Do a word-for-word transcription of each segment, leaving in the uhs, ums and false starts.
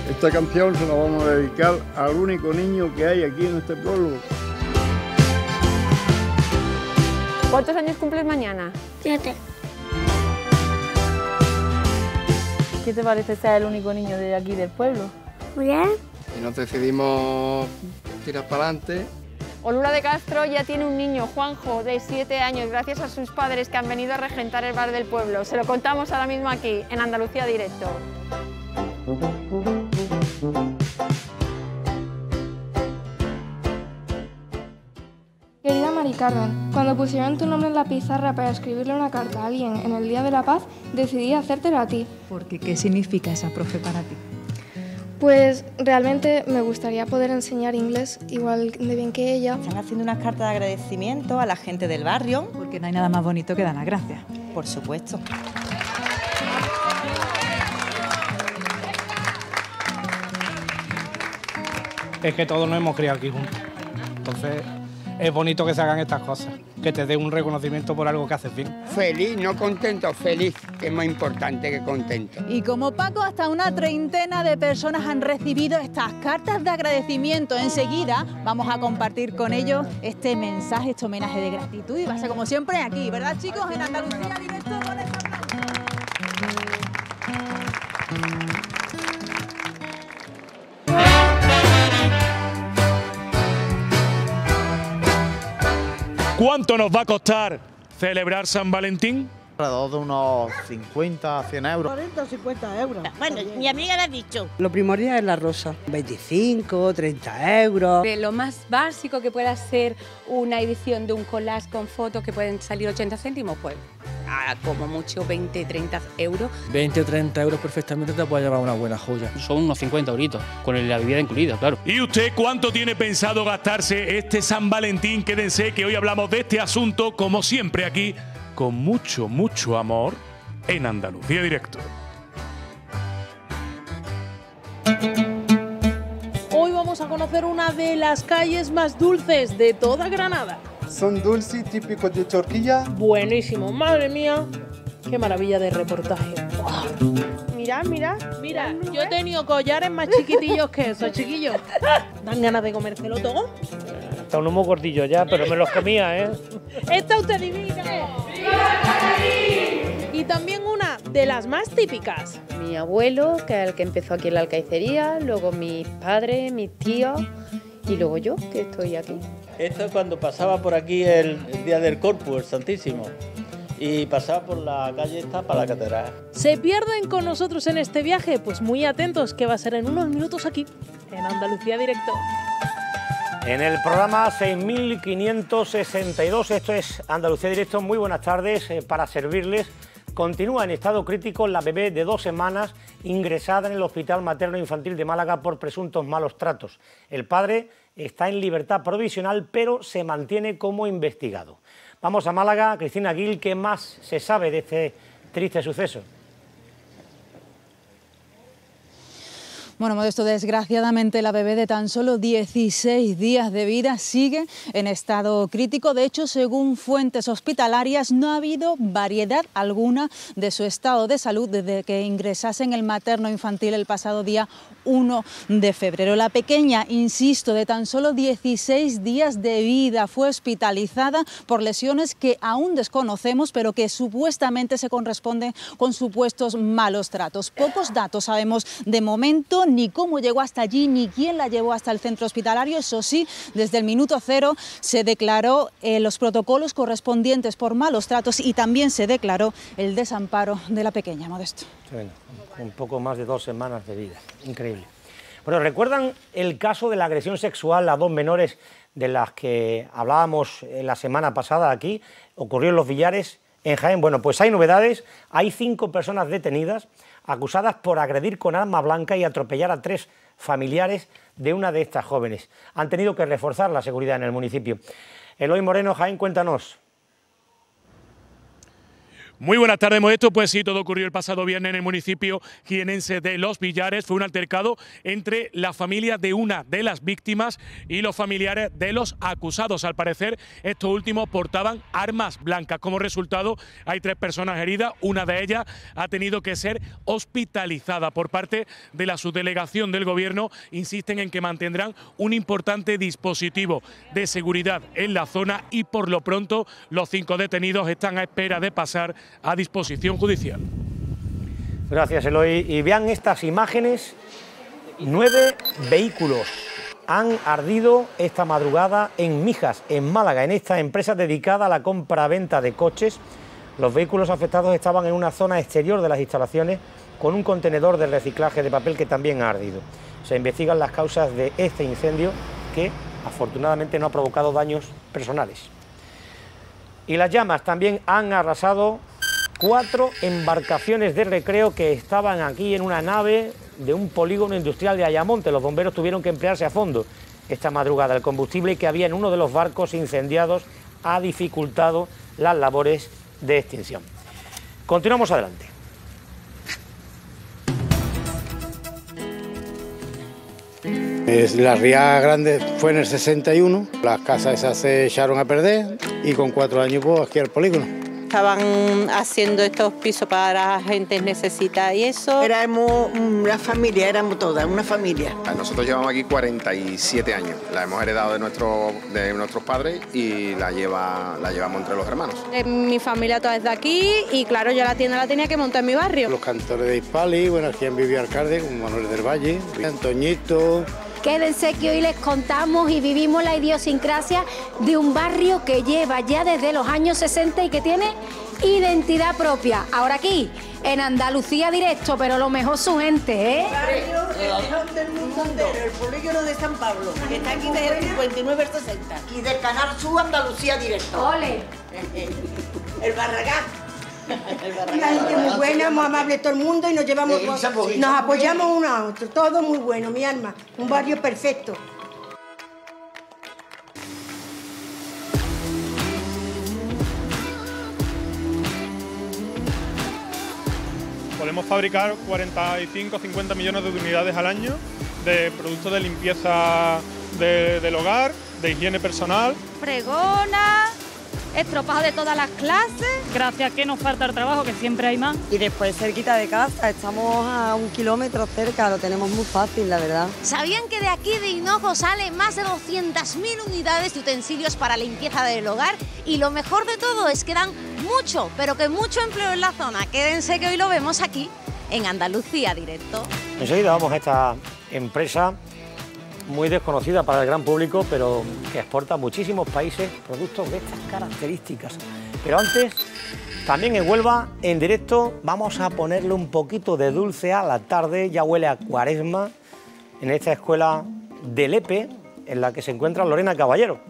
Esta canción se la vamos a dedicar al único niño que hay aquí en este pueblo. ¿Cuántos años cumples mañana? Siete. ¿Qué te parece ser el único niño de aquí del pueblo? Muy bien. Y nos decidimos tirar para adelante. Olura de Castro ya tiene un niño, Juanjo, de siete años, gracias a sus padres que han venido a regentar el bar del pueblo. Se lo contamos ahora mismo aquí, en Andalucía Directo. Querida Mari Carmen, cuando pusieron tu nombre en la pizarra para escribirle una carta a alguien en el Día de la Paz, decidí hacértelo a ti. Porque, ¿qué significa esa profe para ti? Pues realmente me gustaría poder enseñar inglés igual de bien que ella. Están haciendo unas cartas de agradecimiento a la gente del barrio. Porque no hay nada más bonito que dar las gracias. Por supuesto. Es que todos nos hemos criado aquí juntos. Entonces, es bonito que se hagan estas cosas, que te den un reconocimiento por algo que haces bien. Feliz, no contento, feliz, que es más importante que contento. Y como Paco, hasta una treintena de personas han recibido estas cartas de agradecimiento. Enseguida vamos a compartir con ellos este mensaje, este homenaje de gratitud. Y va a ser como siempre aquí, ¿verdad, chicos? En Andalucía Directo con esta aplauso. ¿Cuánto nos va a costar celebrar San Valentín? Alrededor de unos cincuenta, cien euros. cuarenta o cincuenta euros. Bueno, mi amiga le ha dicho. Lo primordial es la rosa. veinticinco, treinta euros. De lo más básico que pueda ser una edición de un collage con fotos que pueden salir ochenta céntimos, pues a como mucho veinte, treinta euros. veinte o treinta euros perfectamente te puede llevar una buena joya. Son unos cincuenta euritos, con la bebida incluida, claro. ¿Y usted cuánto tiene pensado gastarse este San Valentín? Quédense que hoy hablamos de este asunto, como siempre aquí, con mucho, mucho amor, en Andalucía Directo. Hoy vamos a conocer una de las calles más dulces de toda Granada. Son dulces típicos de Torquilla. Buenísimo, madre mía, qué maravilla de reportaje. ¡Oh! Mira, mira, mira, yo he tenido collares más chiquitillos que esos, chiquillos. ¿Dan ganas de comértelo todo? Está un humo gordillo ya, pero me los comía, ¿eh? ¡Está usted divino! Y también una de las más típicas. Mi abuelo, que es el que empezó aquí en la alcaicería, luego mis padres, mis tíos y luego yo, que estoy aquí. Esto es cuando pasaba por aquí el, el Día del Corpus, el Santísimo, y pasaba por la calle esta para la catedral. ¿Se pierden con nosotros en este viaje? Pues muy atentos, que va a ser en unos minutos aquí, en Andalucía Directo. En el programa seis mil quinientos sesenta y dos, esto es Andalucía Directo, muy buenas tardes, eh, para servirles. Continúa en estado crítico la bebé de dos semanas ingresada en el Hospital Materno Infantil de Málaga por presuntos malos tratos. El padre está en libertad provisional, pero se mantiene como investigado. Vamos a Málaga. Cristina Gil, ¿qué más se sabe de este triste suceso? Bueno, Modesto, desgraciadamente la bebé de tan solo dieciséis días de vida sigue en estado crítico. De hecho, según fuentes hospitalarias, no ha habido variedad alguna de su estado de salud desde que ingresase en el materno infantil el pasado día uno de febrero. La pequeña, insisto, de tan solo dieciséis días de vida, fue hospitalizada por lesiones que aún desconocemos, pero que supuestamente se corresponden con supuestos malos tratos. Pocos datos sabemos de momento, ni cómo llegó hasta allí, ni quién la llevó hasta el centro hospitalario. Eso sí, desde el minuto cero se declaró eh, los protocolos correspondientes por malos tratos y también se declaró el desamparo de la pequeña, Modesto. Bueno, un poco más de dos semanas de vida, increíble. Bueno, ¿recuerdan el caso de la agresión sexual a dos menores de las que hablábamos la semana pasada aquí? Ocurrió en Los Villares, en Jaén. Bueno, pues hay novedades, hay cinco personas detenidas acusadas por agredir con arma blanca y atropellar a tres familiares de una de estas jóvenes. Han tenido que reforzar la seguridad en el municipio. Eloy Moreno, Jaén, cuéntanos. Muy buenas tardes, Modesto. Pues sí, todo ocurrió el pasado viernes en el municipio jienense de Los Villares. Fue un altercado entre la familia de una de las víctimas y los familiares de los acusados. Al parecer, estos últimos portaban armas blancas. Como resultado, hay tres personas heridas. Una de ellas ha tenido que ser hospitalizada. Por parte de la subdelegación del Gobierno, insisten en que mantendrán un importante dispositivo de seguridad en la zona y, por lo pronto, los cinco detenidos están a espera de pasar a disposición judicial. Gracias, Eloy. Y vean estas imágenes. Nueve vehículos han ardido esta madrugada en Mijas, en Málaga, en esta empresa dedicada a la compra-venta de coches. Los vehículos afectados estaban en una zona exterior de las instalaciones con un contenedor de reciclaje de papel que también ha ardido. Se investigan las causas de este incendio que afortunadamente no ha provocado daños personales. Y las llamas también han arrasado cuatro embarcaciones de recreo que estaban aquí en una nave de un polígono industrial de Ayamonte. Los bomberos tuvieron que emplearse a fondo esta madrugada. El combustible que había en uno de los barcos incendiados ha dificultado las labores de extinción. Continuamos adelante. La ría grande fue en el sesenta y uno, las casas esas se echaron a perder y con cuatro años pues aquí al polígono. Estaban haciendo estos pisos para gente necesitada y eso. Éramos una familia, éramos todas, una familia. Nosotros llevamos aquí cuarenta y siete años, la hemos heredado de, nuestro, de nuestros padres y la, lleva, la llevamos entre los hermanos. Mi familia toda es de aquí y claro, yo la tienda la tenía que montar en mi barrio. Los cantores de Hispali, bueno, aquí han vivido alcalde, como Manuel del Valle, Antoñito. Quédense que hoy les contamos y vivimos la idiosincrasia de un barrio que lleva ya desde los años sesenta y que tiene identidad propia. Ahora aquí, en Andalucía Directo, pero lo mejor su gente, ¿eh? El del mundo entero, el polígono de San Pablo, que está aquí desde el cincuenta y nueve al sesenta. Y del Canal Sur Andalucía Directo. ¡Ole! El Barragán. Una gente muy buena, muy amable todo el mundo y nos llevamos, nos apoyamos uno a otro, todo muy bueno, mi alma, un barrio perfecto. Podemos fabricar cuarenta y cinco a cincuenta millones de unidades al año de productos de limpieza de, del hogar, de higiene personal. Fregona, estropajo de todas las clases. Gracias que nos falta el trabajo, que siempre hay más. Y después cerquita de casa, estamos a un kilómetro cerca, lo tenemos muy fácil, la verdad. ¿Sabían que de aquí de Hinojo salen más de doscientas mil unidades de utensilios para limpieza del hogar? Y lo mejor de todo es que dan mucho, pero que mucho empleo en la zona. Quédense que hoy lo vemos aquí, en Andalucía Directo. Enseguida vamos a esta empresa muy desconocida para el gran público, pero que exporta a muchísimos países productos de estas características. Pero antes, también en Huelva, en directo, vamos a ponerle un poquito de dulce a la tarde. Ya huele a cuaresma en esta escuela de Lepe, en la que se encuentra Lorena Caballero.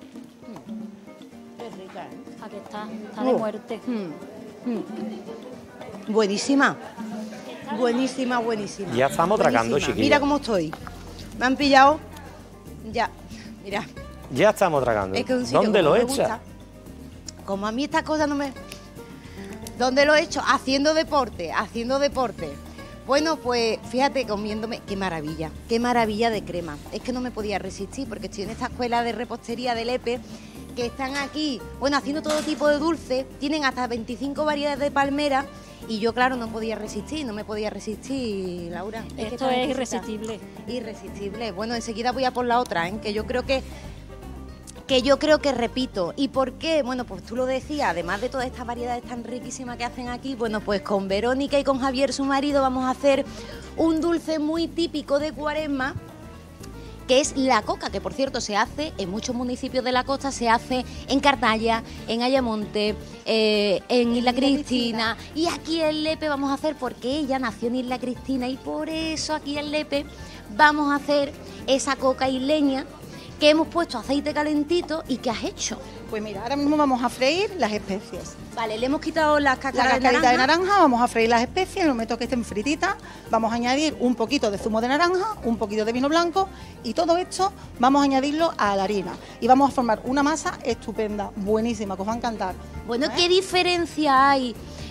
Qué rica, ¿eh? Aquí está, está de muerte. Mm. Mm. Buenísima, buenísima, buenísima. Ya estamos tragando, chiquillos. Mira cómo estoy. Me han pillado, ya, mira. Ya estamos tragando. Es que un sitio ¿Dónde como lo me echa? gusta, como a mí estas cosas no me... ¿Dónde lo he hecho? Haciendo deporte, haciendo deporte. Bueno, pues fíjate, comiéndome, qué maravilla, qué maravilla de crema. Es que no me podía resistir porque estoy en esta escuela de repostería de Lepe, que están aquí, bueno, haciendo todo tipo de dulce, tienen hasta veinticinco variedades de palmera. Y yo, claro, no podía resistir, no me podía resistir, Laura. Es Esto es irresistible. Irresistible. Bueno, enseguida voy a por la otra, ¿eh? que yo creo que, que yo creo que repito. ¿Y por qué? Bueno, pues tú lo decías, además de todas estas variedades tan riquísimas que hacen aquí, bueno, pues con Verónica y con Javier, su marido, vamos a hacer un dulce muy típico de Cuaresma, que es la coca, que por cierto se hace en muchos municipios de la costa, se hace en Cartaya, en Ayamonte, eh, en Isla Cristina, y aquí en Lepe vamos a hacer, porque ella nació en Isla Cristina y por eso aquí en Lepe vamos a hacer esa coca isleña que hemos puesto aceite calentito. ¿Y qué has hecho? Pues mira, ahora mismo vamos a freír las especies. Vale, le hemos quitado las cáscaras la de cascarita naranja. de naranja, vamos a freír las especies, en el momento que estén frititas, vamos a añadir un poquito de zumo de naranja, un poquito de vino blanco y todo esto vamos a añadirlo a la harina y vamos a formar una masa estupenda, buenísima, que os va a encantar. Bueno, ¿qué diferencia hay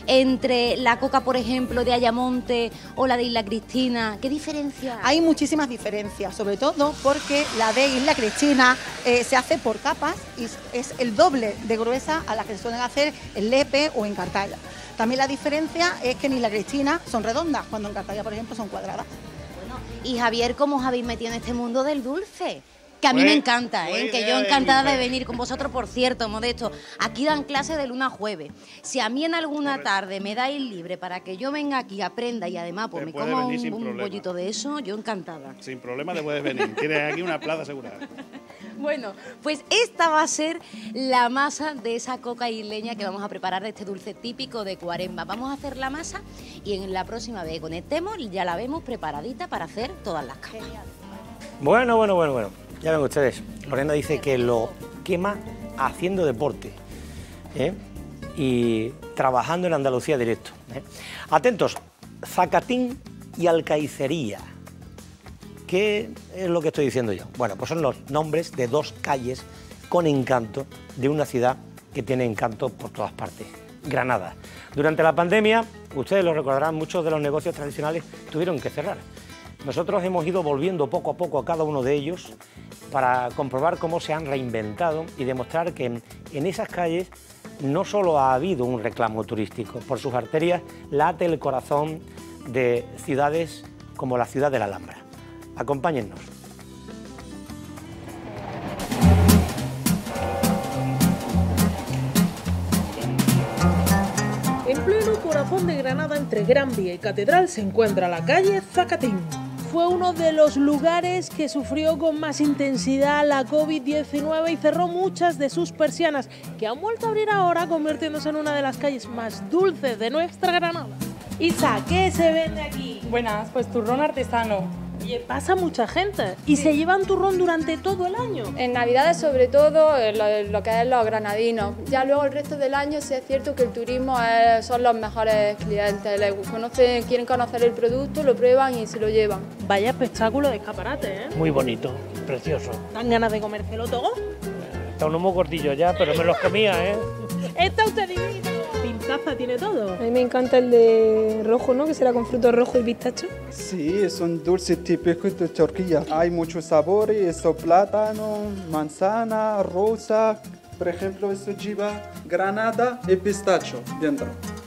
entre la coca, por ejemplo, de Ayamonte o la de Isla Cristina? ¿Qué diferencia hay? Hay muchísimas diferencias, sobre todo porque la de Isla Cristina eh, se hace por capas y es el doble de gruesa a la que se suelen hacer en Lepe o en Cartaya. También la diferencia es que en Isla Cristina son redondas, cuando en Cartaya, por ejemplo, son cuadradas. Bueno, y Javier, ¿cómo os habéis metido en este mundo del dulce? Que a mí Pues, me encanta, ¿eh? Que yo de encantada mi de mujer. venir con vosotros, por cierto, Modesto. Aquí dan clase de lunes a jueves. Si a mí en alguna tarde me dais libre para que yo venga aquí, aprenda y además pues Te me puedes coma venir un, sin un problema. bollito de eso, yo encantada. Sin problema te puedes venir. Tienes aquí una plaza asegurada. Bueno, pues esta va a ser la masa de esa coca isleña que vamos a preparar de este dulce típico de Cuaresma. Vamos a hacer la masa y en la próxima vez que conectemos ya la vemos preparadita para hacer todas las capas. Bueno, bueno, bueno, bueno. Ya ven ustedes, Lorena dice que lo quema haciendo deporte, ¿eh? Y trabajando en Andalucía Directo, ¿eh? Atentos, Zacatín y Alcaicería. ¿Qué es lo que estoy diciendo yo? Bueno, pues son los nombres de dos calles con encanto de una ciudad que tiene encanto por todas partes, Granada. Durante la pandemia, ustedes lo recordarán, muchos de los negocios tradicionales tuvieron que cerrar. Nosotros hemos ido volviendo poco a poco a cada uno de ellos para comprobar cómo se han reinventado y demostrar que en, en esas calles no solo ha habido un reclamo turístico, por sus arterias late el corazón de ciudades como la ciudad de la Alhambra. Acompáñennos. En pleno corazón de Granada, entre Gran Vía y Catedral, se encuentra la calle Zacatín. Fue uno de los lugares que sufrió con más intensidad la COVID diecinueve y cerró muchas de sus persianas, que han vuelto a abrir ahora, convirtiéndose en una de las calles más dulces de nuestra Granada. Isa, ¿qué se vende aquí? Buenas, pues turrón artesano. Oye, pasa mucha gente y se llevan turrón durante todo el año. En Navidades sobre todo eh, lo, lo que es los granadinos. Ya luego el resto del año sí es cierto que el turismo es, son los mejores clientes. Les conocen, quieren conocer el producto, lo prueban y se lo llevan. Vaya espectáculo de escaparate, ¿eh? Muy bonito, precioso. ¿Dan ganas de comértelo todo? Está uno muy gordillo ya, pero me los comía, ¿eh? Está usted divino. Pintaza tiene todo. A mí me encanta el de rojo, ¿no? Que será con frutos rojos y pistacho. Sí, es un dulce típico de Turquía. Hay muchos sabores, esto plátano, manzana, rosa. Por ejemplo, esto lleva granada y pistacho dentro.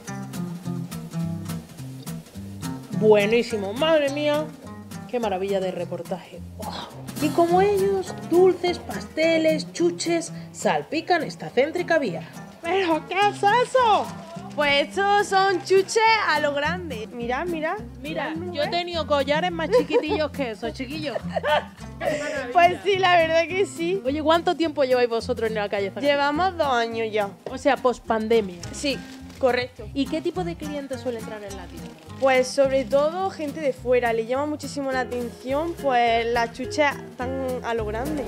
Buenísimo, madre mía. Qué maravilla de reportaje. ¡Wow! Y como ellos, dulces, pasteles, chuches, salpican esta céntrica vía. ¿Pero qué es eso? Pues estos son chuches a lo grande. Mirad, mirad. Mira, yo he tenido collares más chiquitillos que eso, chiquillos. Pues sí, la verdad que sí. Oye, ¿cuánto tiempo lleváis vosotros en la calle Zacatín? Llevamos dos años ya. O sea, pospandemia. Sí, correcto. ¿Y qué tipo de clientes suele entrar en la tienda? Pues sobre todo gente de fuera. Le llama muchísimo la atención, pues las chuches tan a lo grande.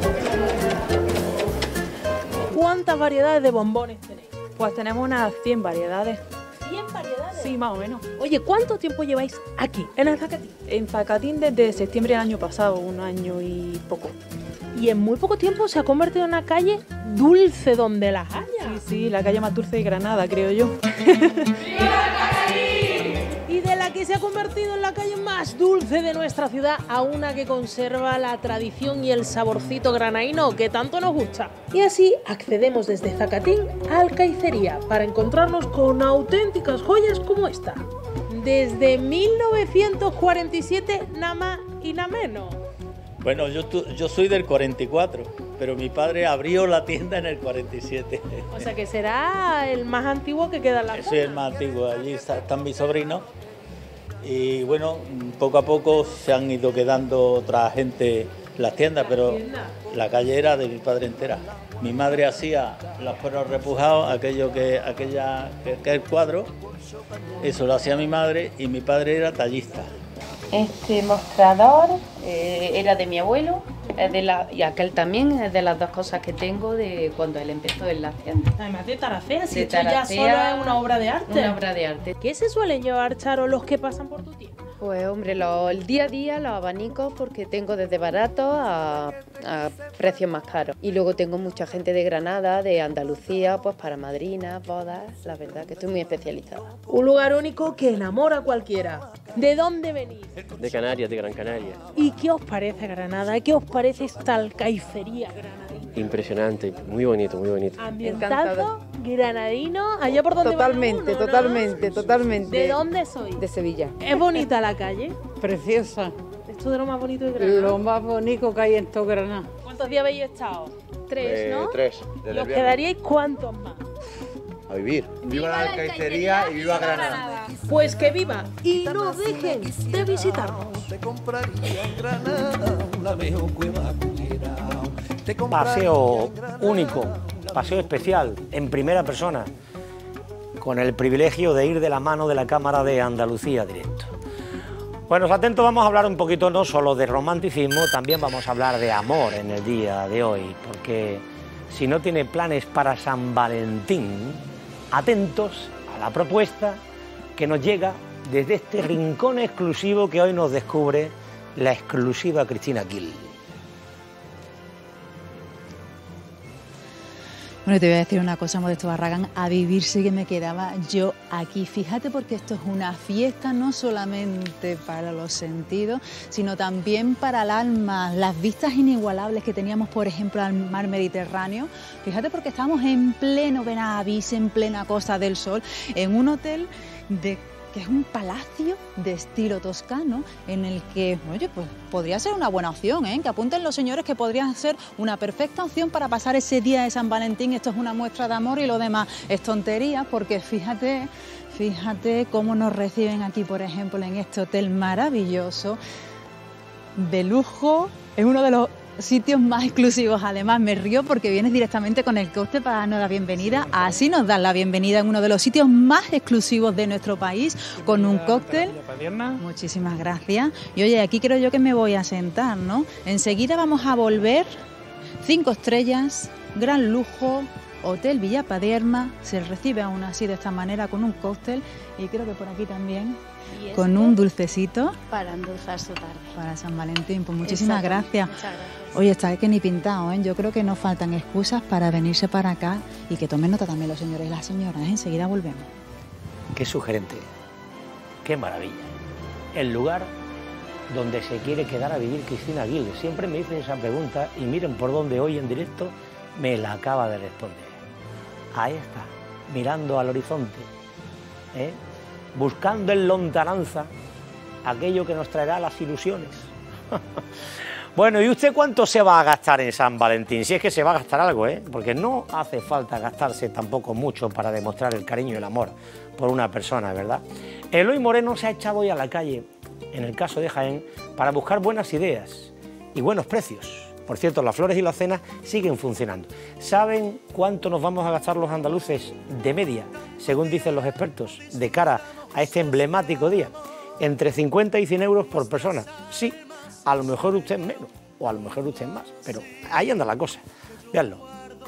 ¿Cuántas variedades de bombones tenéis? Pues tenemos unas cien variedades. ¿cien variedades? Sí, más o menos. Oye, ¿cuánto tiempo lleváis aquí, en el Zacatín? En Zacatín desde septiembre del año pasado, un año y poco. Y en muy poco tiempo se ha convertido en una calle dulce donde las haya. Sí, sí, la calle más dulce de Granada, creo yo. Y de la que se ha convertido en la calle más dulce de nuestra ciudad a una que conserva la tradición y el saborcito granaíno que tanto nos gusta. Y así accedemos desde Zacatín a Alcaicería para encontrarnos con auténticas joyas como esta. Desde mil novecientos cuarenta y siete, nada más y nada menos. Bueno, yo, tu, yo soy del cuarenta y cuatro, pero mi padre abrió la tienda en el cuarenta y siete. O sea que será el más antiguo que queda en la Yo soy el más antiguo, allí está, están mis sobrinos. Y bueno, poco a poco se han ido quedando otra gente las tiendas, pero la calle era de mi padre entera. Mi madre hacía los perros repujados, aquello que, aquella, que, que es el cuadro, eso lo hacía mi madre y mi padre era tallista. Este mostrador eh, era de mi abuelo, es de la, y aquel también es de las dos cosas que tengo de cuando él empezó en las tiendas. Además de Taracea, si De esto ya Taracea, solo es una obra de arte. Una obra de arte. ¿Qué se suelen llevar, Charo, los que pasan por tu tienda? Pues hombre, lo- el día a día los abanicos porque tengo desde baratos a, a precios más caros. Y luego tengo mucha gente de Granada, de Andalucía, pues para madrinas, bodas, la verdad que estoy muy especializada. Un lugar único que enamora a cualquiera. ¿De dónde venís? De Canarias, de Gran Canaria. ¿Y qué os parece Granada? ¿Qué os parece esta alcaicería granadina? Impresionante, muy bonito, muy bonito. Ambientazo granadino, allá por donde Totalmente, va uno, ¿no? totalmente, totalmente. ¿De dónde sois? De Sevilla. ¿Es bonita la calle? Preciosa. Esto de lo más bonito de Granada. Lo más bonito que hay en todo Granada. ¿Cuántos días habéis estado? Tres, Eh, ¿no? tres, desde ¿Y el os viernes. quedaríais cuántos más? A vivir. ¡Viva la alcaicería y viva Granada! Pues que viva y no dejen de visitarnos. Paseo único, paseo especial, en primera persona, con el privilegio de ir de la mano de la Cámara de Andalucía Directo. Bueno, atentos, vamos a hablar un poquito no solo de romanticismo, también vamos a hablar de amor en el día de hoy, porque si no tiene planes para San Valentín, atentos a la propuesta que nos llega desde este rincón exclusivo que hoy nos descubre la exclusiva Cristina Gil. Bueno, te voy a decir una cosa, Modesto Barragán, a vivir sí que me quedaba yo aquí. Fíjate, porque esto es una fiesta no solamente para los sentidos, sino también para el alma. Las vistas inigualables que teníamos, por ejemplo, al mar Mediterráneo. Fíjate, porque estamos en pleno Benavís, en plena Costa del Sol, en un hotel de... que es un palacio de estilo toscano en el que, oye, pues podría ser una buena opción, ¿eh? Que apunten los señores que podría ser una perfecta opción para pasar ese día de San Valentín. Esto es una muestra de amor y lo demás es tontería, porque fíjate, fíjate cómo nos reciben aquí, por ejemplo, en este hotel maravilloso, de lujo, es uno de los sitios más exclusivos. Además, me río porque vienes directamente con el cóctel para darnos la bienvenida. Así nos dan la bienvenida en uno de los sitios más exclusivos de nuestro país, con un cóctel. Muchísimas gracias. Y oye, aquí creo yo que me voy a sentar, ¿no? Enseguida vamos a volver. Cinco estrellas, gran lujo, Hotel Villa Padierma. Se recibe aún así de esta manera con un cóctel, y creo que por aquí también con un dulcecito Para endulzar su tarde. para San Valentín. Pues muchísimas Exacto. gracias. Muchas gracias. Oye, está que ni pintado, ¿eh? Yo creo que no faltan excusas para venirse para acá, y que tomen nota también los señores y las señoras, ¿eh? Enseguida volvemos. Qué sugerente, qué maravilla. El lugar donde se quiere quedar a vivir Cristina Gil. Siempre me dicen esa pregunta y miren por dónde hoy en directo me la acaba de responder. Ahí está, mirando al horizonte, ¿eh? Buscando en lontananza aquello que nos traerá las ilusiones. Bueno, ¿y usted cuánto se va a gastar en San Valentín? Si es que se va a gastar algo, ¿eh? Porque no hace falta gastarse tampoco mucho para demostrar el cariño y el amor por una persona, ¿verdad? Eloy Moreno se ha echado hoy a la calle, en el caso de Jaén, para buscar buenas ideas y buenos precios. Por cierto, las flores y las cenas siguen funcionando. ¿Saben cuánto nos vamos a gastar los andaluces de media, según dicen los expertos, de cara a este emblemático día? Entre cincuenta y cien euros por persona. Sí, a lo mejor usted menos, o a lo mejor usted más, pero ahí anda la cosa. Véanlo.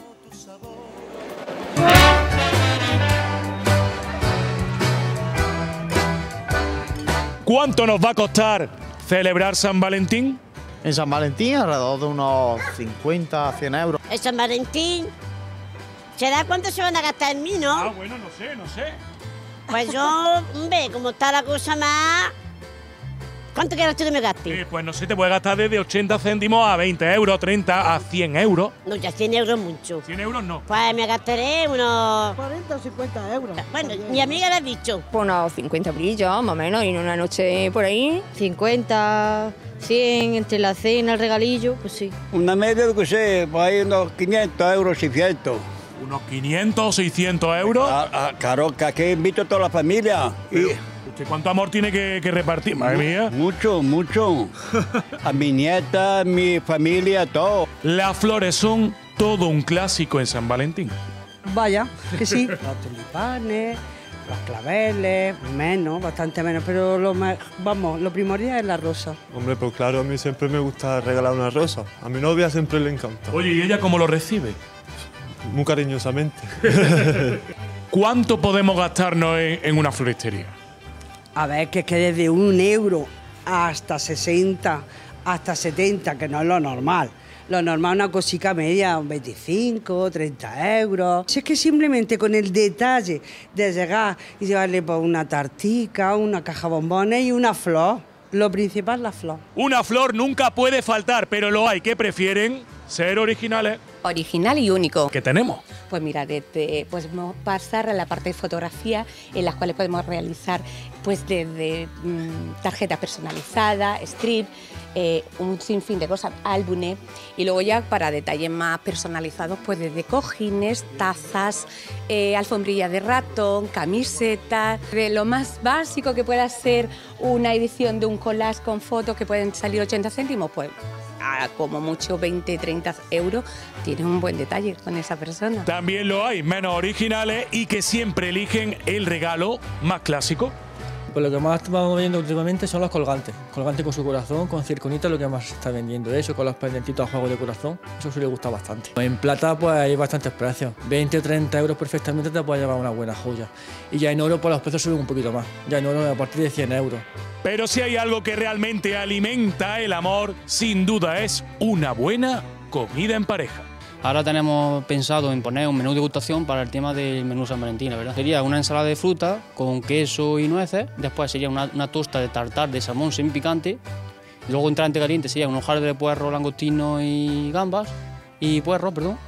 ¿Cuánto nos va a costar celebrar San Valentín? En San Valentín alrededor de unos cincuenta, cien euros. El San Valentín. ¿Será cuánto se van a gastar en mí, no? Ah, bueno, no sé, no sé. Pues yo, hombre, como está la cosa más... ¿Cuánto quieres tú que me gaste? Eh, pues no sé, te puede gastar desde ochenta céntimos a veinte euros, treinta a cien euros. No, ya cien euros mucho. cien euros no. Pues me gastaré unos... cuarenta o cincuenta euros. Bueno, mi amiga le ha dicho. Pues unos cincuenta brillos, más o menos, y en una noche por ahí. cincuenta, cien, entre la cena, el regalillo, pues sí. Una media, de que sé, por ahí unos quinientos euros, seiscientos. ¿Unos quinientos o seiscientos euros? Ah, ah, claro, que aquí invito a toda la familia. Pero, ¿usted cuánto amor tiene que, que repartir, madre mía? Mucho, mucho. A mi nieta, a mi familia, todo. Las flores son todo un clásico en San Valentín. Vaya, que sí. Los tulipanes, los claveles, menos, bastante menos, pero lo me- vamos, lo primordial es la rosa. Hombre, pues claro, a mí siempre me gusta regalar una rosa. A mi novia siempre le encanta. Oye, ¿y ella cómo lo recibe? Muy cariñosamente. ¿Cuánto podemos gastarnos en, en una floristería? A ver, que es que desde un euro hasta sesenta, hasta setenta, que no es lo normal. Lo normal una cosica media, un veinticinco, treinta euros. Si es que simplemente con el detalle de llegar y llevarle pues, una tartica, una caja de bombones y una flor. Lo principal, la flor. Una flor nunca puede faltar, pero lo hay que prefieren ser originales. Original y único. ¿Qué tenemos? Pues mira, desde, pues podemos pasar a la parte de fotografía, en las cuales podemos realizar pues desde mmm, tarjetas personalizadas, strip, eh, un sinfín de cosas, álbumes, y luego ya para detalles más personalizados, pues desde cojines, tazas, eh, alfombrillas de ratón, camisetas, de lo más básico que pueda ser una edición de un collage con fotos que pueden salir ochenta céntimos, pues a como mucho veinte, treinta euros, tienes un buen detalle con esa persona. También lo hay menos originales y que siempre eligen el regalo más clásico. Pues lo que más estamos vendiendo últimamente son los colgantes. Colgantes con su corazón, con circonita, lo que más se está vendiendo. Eso, con los pendientitos a juego de corazón, eso sí le gusta bastante. En plata pues hay bastantes precios. veinte o treinta euros perfectamente te puede llevar una buena joya. Y ya en oro pues los precios suben un poquito más. Ya en oro a partir de cien euros. Pero si hay algo que realmente alimenta el amor, sin duda es una buena comida en pareja. Ahora tenemos pensado en poner un menú de degustación para el tema del menú San Valentín, ¿verdad? Sería una ensalada de fruta con queso y nueces, después sería una, una tosta de tartar de salmón semipicante, y luego entrante caliente sería un hojar de puerro, langostino y gambas, y puerro, perdón.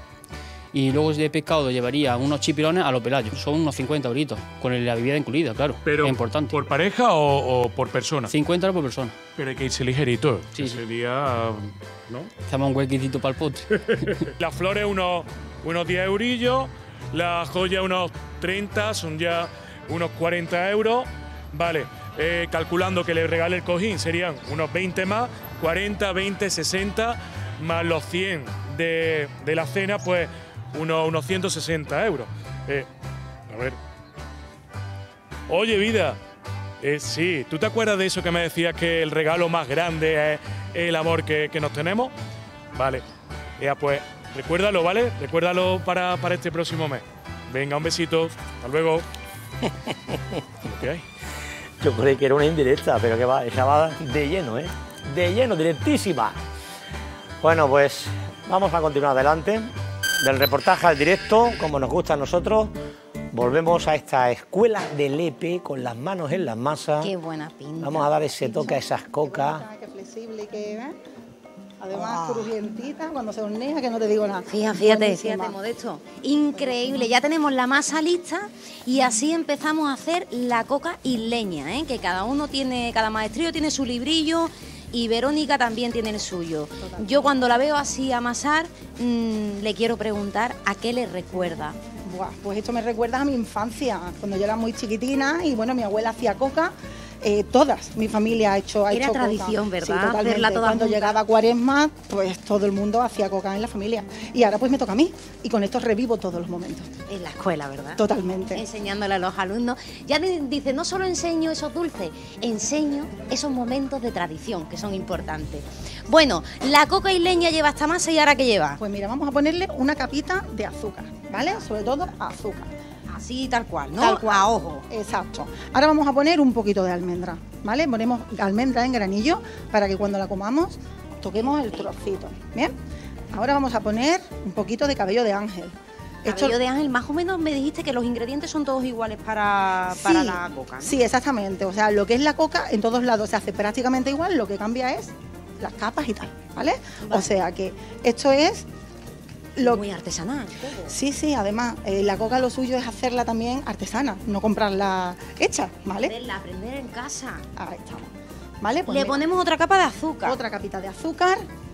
Y luego de pescado llevaría unos chipirones a los pelayos, son unos cincuenta euritos, con la bebida incluida, claro. Pero, es importante. ¿por pareja o, o por persona? cincuenta euros por persona. Pero hay que irse ligerito. Sí, sí. Sería, ¿no? Hacemos un huequitito para el potre. Las flores unos, unos diez eurillos, las joyas unos treinta, son ya unos cuarenta euros. Vale, eh, calculando que le regale el cojín serían unos veinte más, cuarenta, veinte, sesenta, más los cien de, de la cena, pues unos, unos ciento sesenta euros. Eh, a ver. Oye, vida. Eh, sí, ¿tú te acuerdas de eso que me decías que el regalo más grande es el amor que, que nos tenemos? Vale, ya pues, recuérdalo, ¿vale? Recuérdalo para, para este próximo mes. Venga, un besito, hasta luego. ¿Qué hay? Yo creí que era una indirecta, pero que va, esa va de lleno, ¿eh? De lleno, directísima. Bueno, pues vamos a continuar adelante. Del reportaje al directo, como nos gusta a nosotros. Volvemos a esta escuela de Lepe con las manos en las masas. Qué buena pinta. Vamos a dar ese toque a esas cocas. Qué flexible que es. Además, oh. crujientita, cuando se hornea, que no te digo nada. Fíjate, fíjate, fíjate, Modesto. Increíble. Ya tenemos la masa lista y así empezamos a hacer la coca isleña, ¿eh? Que cada uno tiene, cada maestrillo tiene su librillo y Verónica también tiene el suyo. Totalmente. Yo cuando la veo así amasar, mmm, le quiero preguntar a qué le recuerda. Buah, pues esto me recuerda a mi infancia, cuando yo era muy chiquitina y bueno, mi abuela hacía coca. Eh, todas, mi familia ha hecho ha Era hecho tradición, coca. ¿verdad? Sí, totalmente. Hacerla toda Cuando junta. llegaba Cuaresma, pues todo el mundo hacía coca en la familia. Y ahora pues me toca a mí. Y con esto revivo todos los momentos. En la escuela, ¿verdad? Totalmente. Enseñándole a los alumnos. Ya dice, no solo enseño esos dulces, enseño esos momentos de tradición que son importantes. Bueno, la coca isleña lleva esta masa y ¿ahora qué lleva? Pues mira, vamos a ponerle una capita de azúcar, ¿vale? Sobre todo azúcar. Así tal cual, ¿no? Tal cual. A ojo. Exacto. Ahora vamos a poner un poquito de almendra, ¿vale? Ponemos almendra en granillo para que cuando la comamos toquemos el trocito. Bien. Ahora vamos a poner un poquito de cabello de ángel. Cabello Esto... de ángel, más o menos me dijiste que los ingredientes son todos iguales para, sí, para la coca, ¿no? Sí, exactamente. O sea, lo que es la coca en todos lados se hace prácticamente igual, lo que cambia es las capas y tal, ¿vale? Vale. O sea que esto es... Lo... Muy artesanal. Todo. Sí, sí, además, eh, la coca lo suyo es hacerla también artesana, no comprarla hecha, ¿vale? Aprenderla, aprender en casa. Ahí estamos. ¿Vale? Pues Le mira, ponemos otra capa de azúcar. Otra capita de azúcar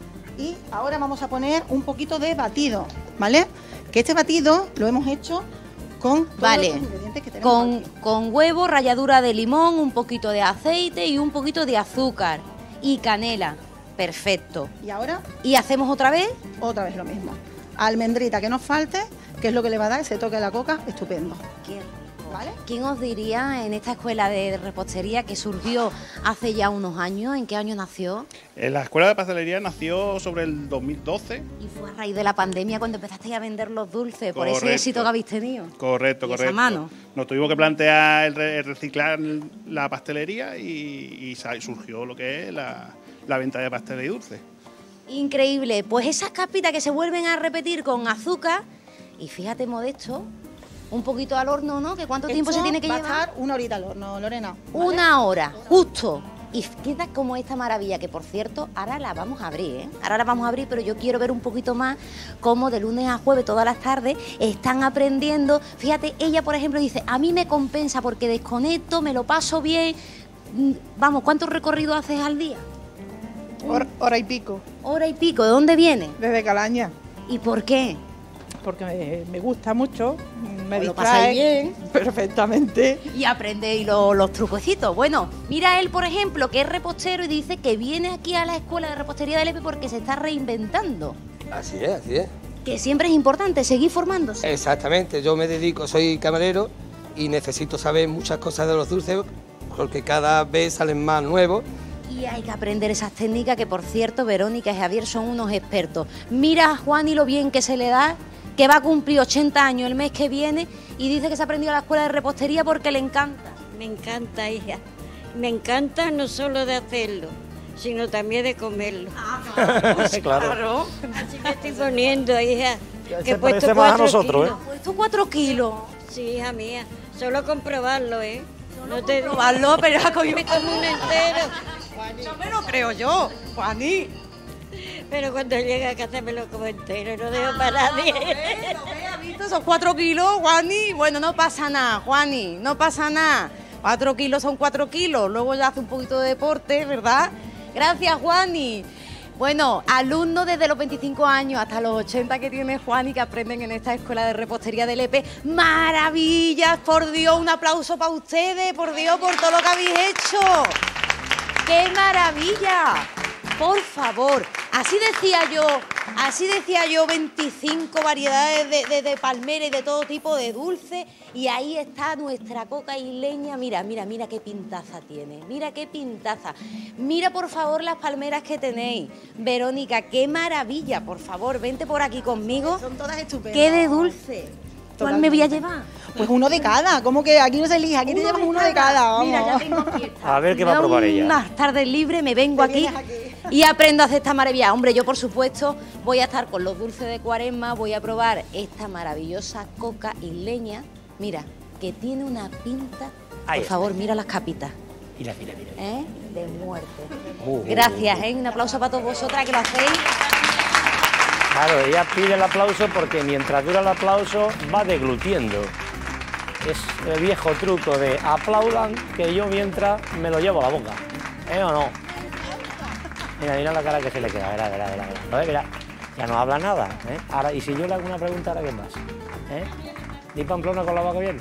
y ahora vamos a poner un poquito de batido, ¿vale? Que este batido lo hemos hecho con todos vale. los ingredientes que tenemos con, aquí. Con huevo, ralladura de limón, un poquito de aceite y un poquito de azúcar y canela. Perfecto. ¿Y ahora? ¿Y hacemos otra vez? Otra vez lo mismo. Almendrita que nos falte, que es lo que le va a dar ese toque a la coca estupendo. Qué ¿vale? ¿Quién os diría en esta escuela de repostería que surgió hace ya unos años? ¿En qué año nació? En la escuela de pastelería nació sobre el dos mil doce. Y fue a raíz de la pandemia cuando empezasteis a vender los dulces, por ese Correcto. éxito que habéis tenido. Correcto, ¿Y esa correcto. mano? Nos tuvimos que plantear el, re- el reciclar la pastelería y, y sa- surgió lo que es la, la venta de pasteles y dulces. Increíble, pues esas capitas que se vuelven a repetir con azúcar, y fíjate, Modesto, un poquito al horno, ¿no? ¿Que cuánto tiempo Esto se tiene que va a llevar? estar una horita al horno, Lorena. ¿vale? Una hora, justo. Y queda como esta maravilla, que por cierto, ahora la vamos a abrir, ¿eh? Ahora la vamos a abrir, pero yo quiero ver un poquito más cómo de lunes a jueves, todas las tardes, están aprendiendo. Fíjate, ella, por ejemplo, dice, a mí me compensa porque desconecto, me lo paso bien. Mm, Vamos, ¿cuántos recorridos haces al día? Hora, hora y pico. Hora y pico, ¿de dónde viene? Desde Calaña. ¿Y por qué? Porque me, me gusta mucho, me Pues lo distrae pasáis bien. perfectamente. Y aprendéis lo- los truquecitos. Bueno, mira él, por ejemplo, que es repostero y dice que viene aquí a la escuela de repostería de Lepe porque se está reinventando. Así es, así es. Que siempre es importante seguir formándose. Exactamente, yo me dedico, soy camarero y necesito saber muchas cosas de los dulces porque cada vez salen más nuevos. Y hay que aprender esas técnicas que, por cierto, Verónica y Javier son unos expertos. Mira a Juan y lo bien que se le da, que va a cumplir ochenta años el mes que viene y dice que se ha aprendido a la escuela de repostería porque le encanta. Me encanta, hija. Me encanta no solo de hacerlo, sino también de comerlo. Pues claro. Así me estoy poniendo, hija. Ya Que se he puesto parece más a cuatro nosotros, kilos. ¿eh? He puesto cuatro kilos. Sí, hija mía. Solo comprobarlo, ¿eh? No te comprobarlo, pero ha cogido- me como un entero. No me lo creo yo, Juaní. Pero cuando llega a casa me lo como entero, no dejo para nadie. ¿Has visto esos cuatro kilos, Juani? Bueno, no pasa nada, Juani, no pasa nada. Cuatro kilos son cuatro kilos, luego ya hace un poquito de deporte, ¿verdad? Gracias, Juani. Bueno, alumnos desde los veinticinco años hasta los ochenta que tiene Juani, que aprenden en esta escuela de repostería de Lepe. ¡Maravillas! Por Dios, un aplauso para ustedes, por Dios, por todo lo que habéis hecho. ¡Qué maravilla! Por favor, así decía yo, así decía yo, veinticinco variedades de, de, de palmera y de todo tipo de dulce. Y ahí está nuestra coca isleña. Mira, mira, mira qué pintaza tiene. Mira qué pintaza. Mira, por favor, las palmeras que tenéis. Verónica, qué maravilla. Por favor, vente por aquí conmigo. Son todas estupendas. Qué de dulce. ¿Cuál me voy a llevar? Pues uno de cada, ¿cómo que aquí no se elige? Aquí te llevas uno de cada, vamos. Mira, ya tengo fiesta. A ver qué va a probar ella. Unas tardes libres me vengo aquí, y aprendo a hacer esta maravilla. Hombre, yo por supuesto voy a estar con los dulces de Cuaresma, voy a probar esta maravillosa coca isleña. Mira, que tiene una pinta. Ahí Por está. favor, mira las capitas. Mira, mira, mira. ¿Eh? De muerte. Uh, Gracias, ¿eh? Un aplauso para todos vosotras que lo hacéis. Claro, ella pide el aplauso porque mientras dura el aplauso va deglutiendo. Es el viejo truco de aplaudan que yo mientras me lo llevo a la boca. ¿Eh o no? Mira, mira la cara que se le queda. Verá, verá, verá. verá. Mira, ya no habla nada. ¿eh? Ahora, y si yo le hago una pregunta, ¿ahora qué más? ¿Eh? ¿Ni Pamplona con la boca abierta?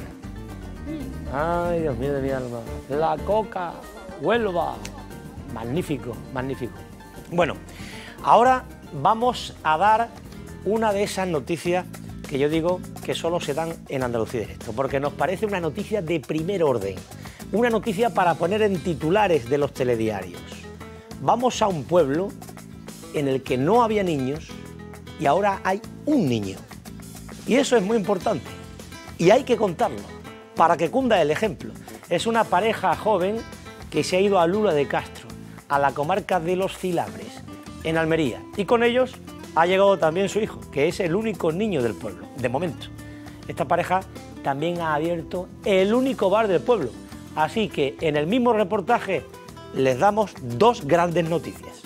Ay, Dios mío de mi alma. La coca, Huelva. Magnífico, magnífico. Bueno, ahora vamos a dar una de esas noticias que yo digo que solo se dan en Andalucía Directo, porque nos parece una noticia de primer orden, una noticia para poner en titulares de los telediarios. Vamos a un pueblo en el que no había niños y ahora hay un niño. Y eso es muy importante y hay que contarlo para que cunda el ejemplo. Es una pareja joven que se ha ido a Lula de Castro, a la comarca de Los Cilabres, en Almería, y con ellos ha llegado también su hijo, que es el único niño del pueblo, de momento. Esta pareja también ha abierto el único bar del pueblo, así que en el mismo reportaje les damos dos grandes noticias.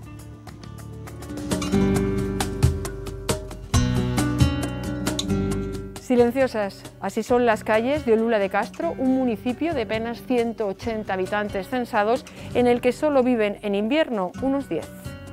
Silenciosas, así son las calles de Olula de Castro, un municipio de apenas ciento ochenta habitantes censados en el que solo viven en invierno unos diez.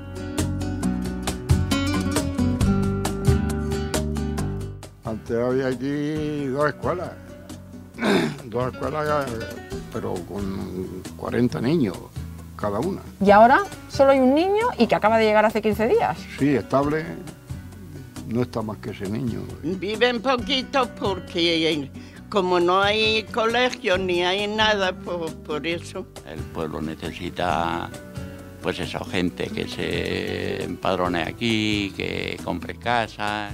Antes había aquí dos escuelas, dos escuelas, pero con cuarenta niños cada una. Y ahora solo hay un niño y que acaba de llegar hace quince días. Sí, estable, no está más que ese niño. Viven poquito porque como no hay colegios ni hay nada, pues por eso. El pueblo necesita, pues eso, gente que se empadrone aquí, que compre casas.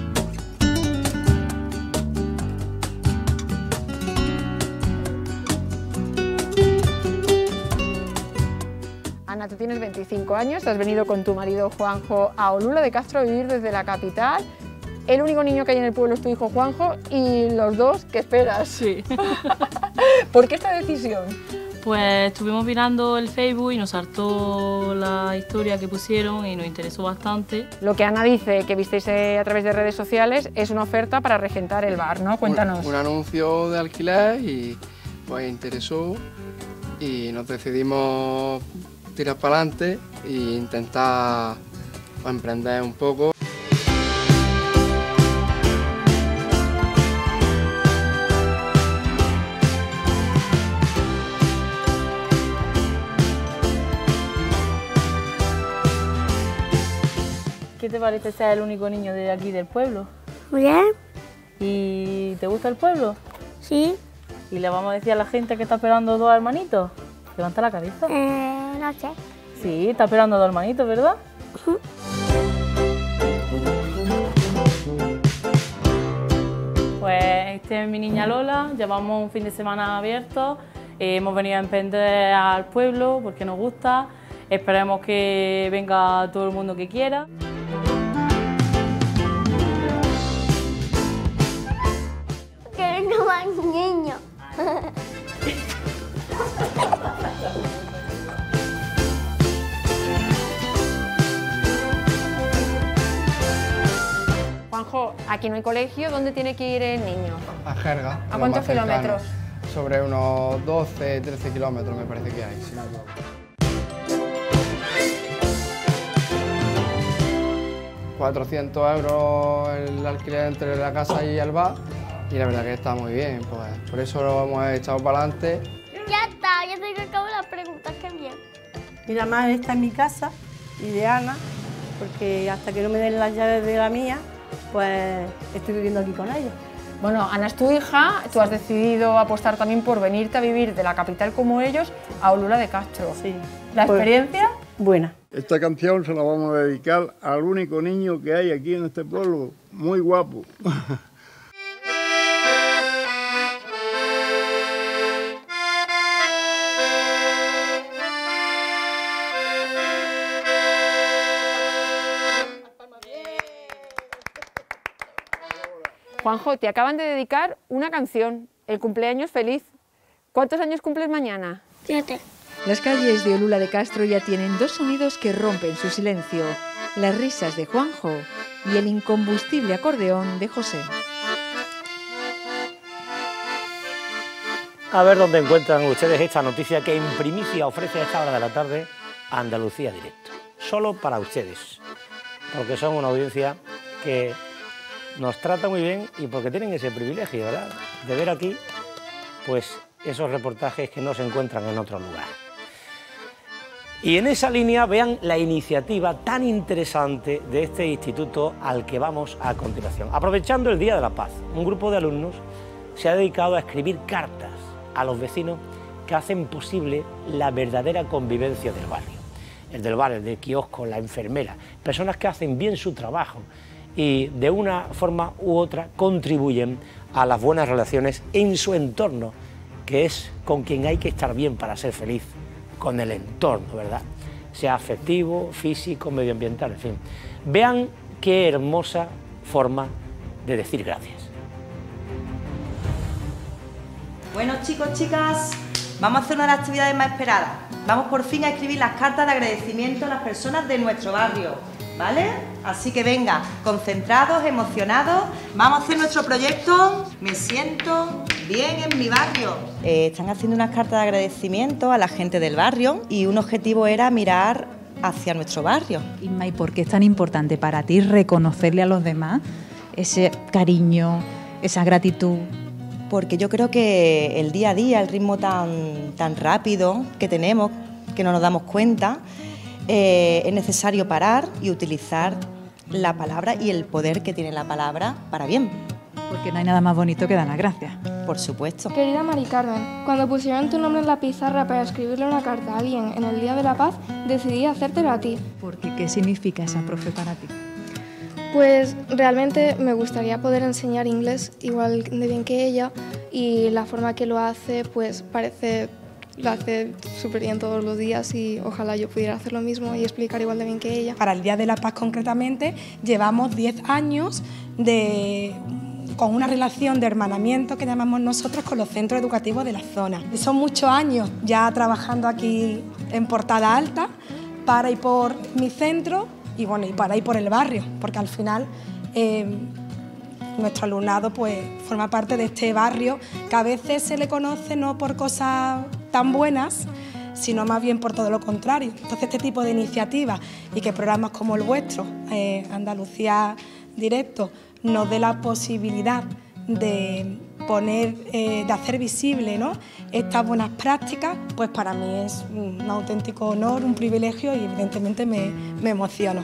Ana, tú tienes veinticinco años, te has venido con tu marido Juanjo a Olula de Castro a vivir desde la capital. El único niño que hay en el pueblo es tu hijo Juanjo y los dos, ¿qué esperas? Sí. ¿Por qué esta decisión? Pues estuvimos mirando el Facebook y nos saltó la historia que pusieron y nos interesó bastante. Lo que Ana dice que visteis a través de redes sociales es una oferta para regentar el bar, ¿no? Cuéntanos. Un, un anuncio de alquiler y pues interesó y nos decidimos tirar para adelante e intentar pues, emprender un poco. ¿Qué te parece ser el único niño de aquí del pueblo? Muy bien. ¿Y te gusta el pueblo? Sí. ¿Y le vamos a decir a la gente que está esperando dos hermanitos? Levanta la cabeza. Eh, no sé. Sí, está esperando dos hermanitos, ¿verdad? Uh-huh. Pues este es mi niña Lola, llevamos un fin de semana abierto, eh, hemos venido a emprender al pueblo porque nos gusta, esperemos que venga todo el mundo que quiera. Que no más niños. Juanjo, aquí no hay colegio, ¿dónde tiene que ir el niño? A Jerga. ¿A cuántos kilómetros? Sobre unos doce, trece kilómetros me parece que hay. Sí. cuatrocientos euros el alquiler entre la casa y el bar y la verdad que está muy bien, pues por eso lo hemos echado para adelante. Ya está, ya tengo que acabar las preguntas, qué bien. Mira, más esta es mi casa y de Ana, porque hasta que no me den las llaves de la mía, pues estoy viviendo aquí con ella. Bueno, Ana es tu hija, tú has decidido apostar también por venirte a vivir de la capital como ellos a Olula de Castro. Sí. ¿La experiencia? Buena. Esta canción se la vamos a dedicar al único niño que hay aquí en este pueblo, muy guapo. Juanjo, te acaban de dedicar una canción, El cumpleaños feliz. ¿Cuántos años cumples mañana? Siete. Las calles de Olula de Castro ya tienen dos sonidos que rompen su silencio, las risas de Juanjo y el incombustible acordeón de José. A ver dónde encuentran ustedes esta noticia que en primicia ofrece a esta hora de la tarde Andalucía Directo. Solo para ustedes, porque son una audiencia que nos trata muy bien y porque tienen ese privilegio, ¿verdad?, de ver aquí pues esos reportajes que no se encuentran en otro lugar. Y en esa línea vean la iniciativa tan interesante de este instituto al que vamos a continuación. Aprovechando el Día de la Paz, un grupo de alumnos se ha dedicado a escribir cartas a los vecinos que hacen posible la verdadera convivencia del barrio. El del bar, el del kiosco, la enfermera, personas que hacen bien su trabajo y de una forma u otra contribuyen a las buenas relaciones en su entorno, que es con quien hay que estar bien para ser feliz, con el entorno, ¿verdad? Sea afectivo, físico, medioambiental, en fin. Vean qué hermosa forma de decir gracias. Bueno, chicos, chicas, vamos a hacer una de las actividades más esperadas. Vamos por fin a escribir las cartas de agradecimiento a las personas de nuestro barrio, ¿vale? Así que venga, concentrados, emocionados. Vamos a hacer nuestro proyecto Me siento bien en mi barrio. Eh, están haciendo unas cartas de agradecimiento a la gente del barrio y un objetivo era mirar hacia nuestro barrio. Inma, ¿y por qué es tan importante para ti reconocerle a los demás ese cariño, esa gratitud? Porque yo creo que el día a día, el ritmo tan, tan rápido que tenemos, que no nos damos cuenta, eh, es necesario parar y utilizar la palabra y el poder que tiene la palabra para bien. Porque no hay nada más bonito que dar las gracias. Por supuesto. Querida Mari Carmen, cuando pusieron tu nombre en la pizarra para escribirle una carta a alguien en el Día de la Paz, decidí hacértelo a ti. ¿Por qué? ¿Qué significa esa profe para ti? Pues realmente me gustaría poder enseñar inglés igual de bien que ella, y la forma que lo hace pues parece, lo hace súper bien todos los días, y ojalá yo pudiera hacer lo mismo y explicar igual de bien que ella. Para el Día de la Paz concretamente llevamos diez años de... con una relación de hermanamiento que llamamos nosotros con los centros educativos de la zona. Son muchos años ya trabajando aquí en Portada Alta para y por mi centro y bueno, y para y por el barrio, porque al final eh, nuestro alumnado pues forma parte de este barrio que a veces se le conoce no por cosas tan buenas, sino más bien por todo lo contrario. Entonces este tipo de iniciativas y que programas como el vuestro, eh, Andalucía Directo, nos dé la posibilidad de poner, eh, de hacer visible, ¿no?, estas buenas prácticas, pues para mí es un auténtico honor, un privilegio y evidentemente me, me emociono.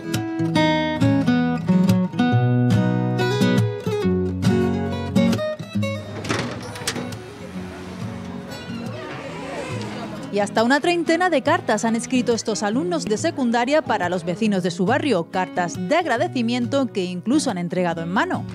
Y hasta una treintena de cartas han escrito estos alumnos de secundaria para los vecinos de su barrio, cartas de agradecimiento que incluso han entregado en mano.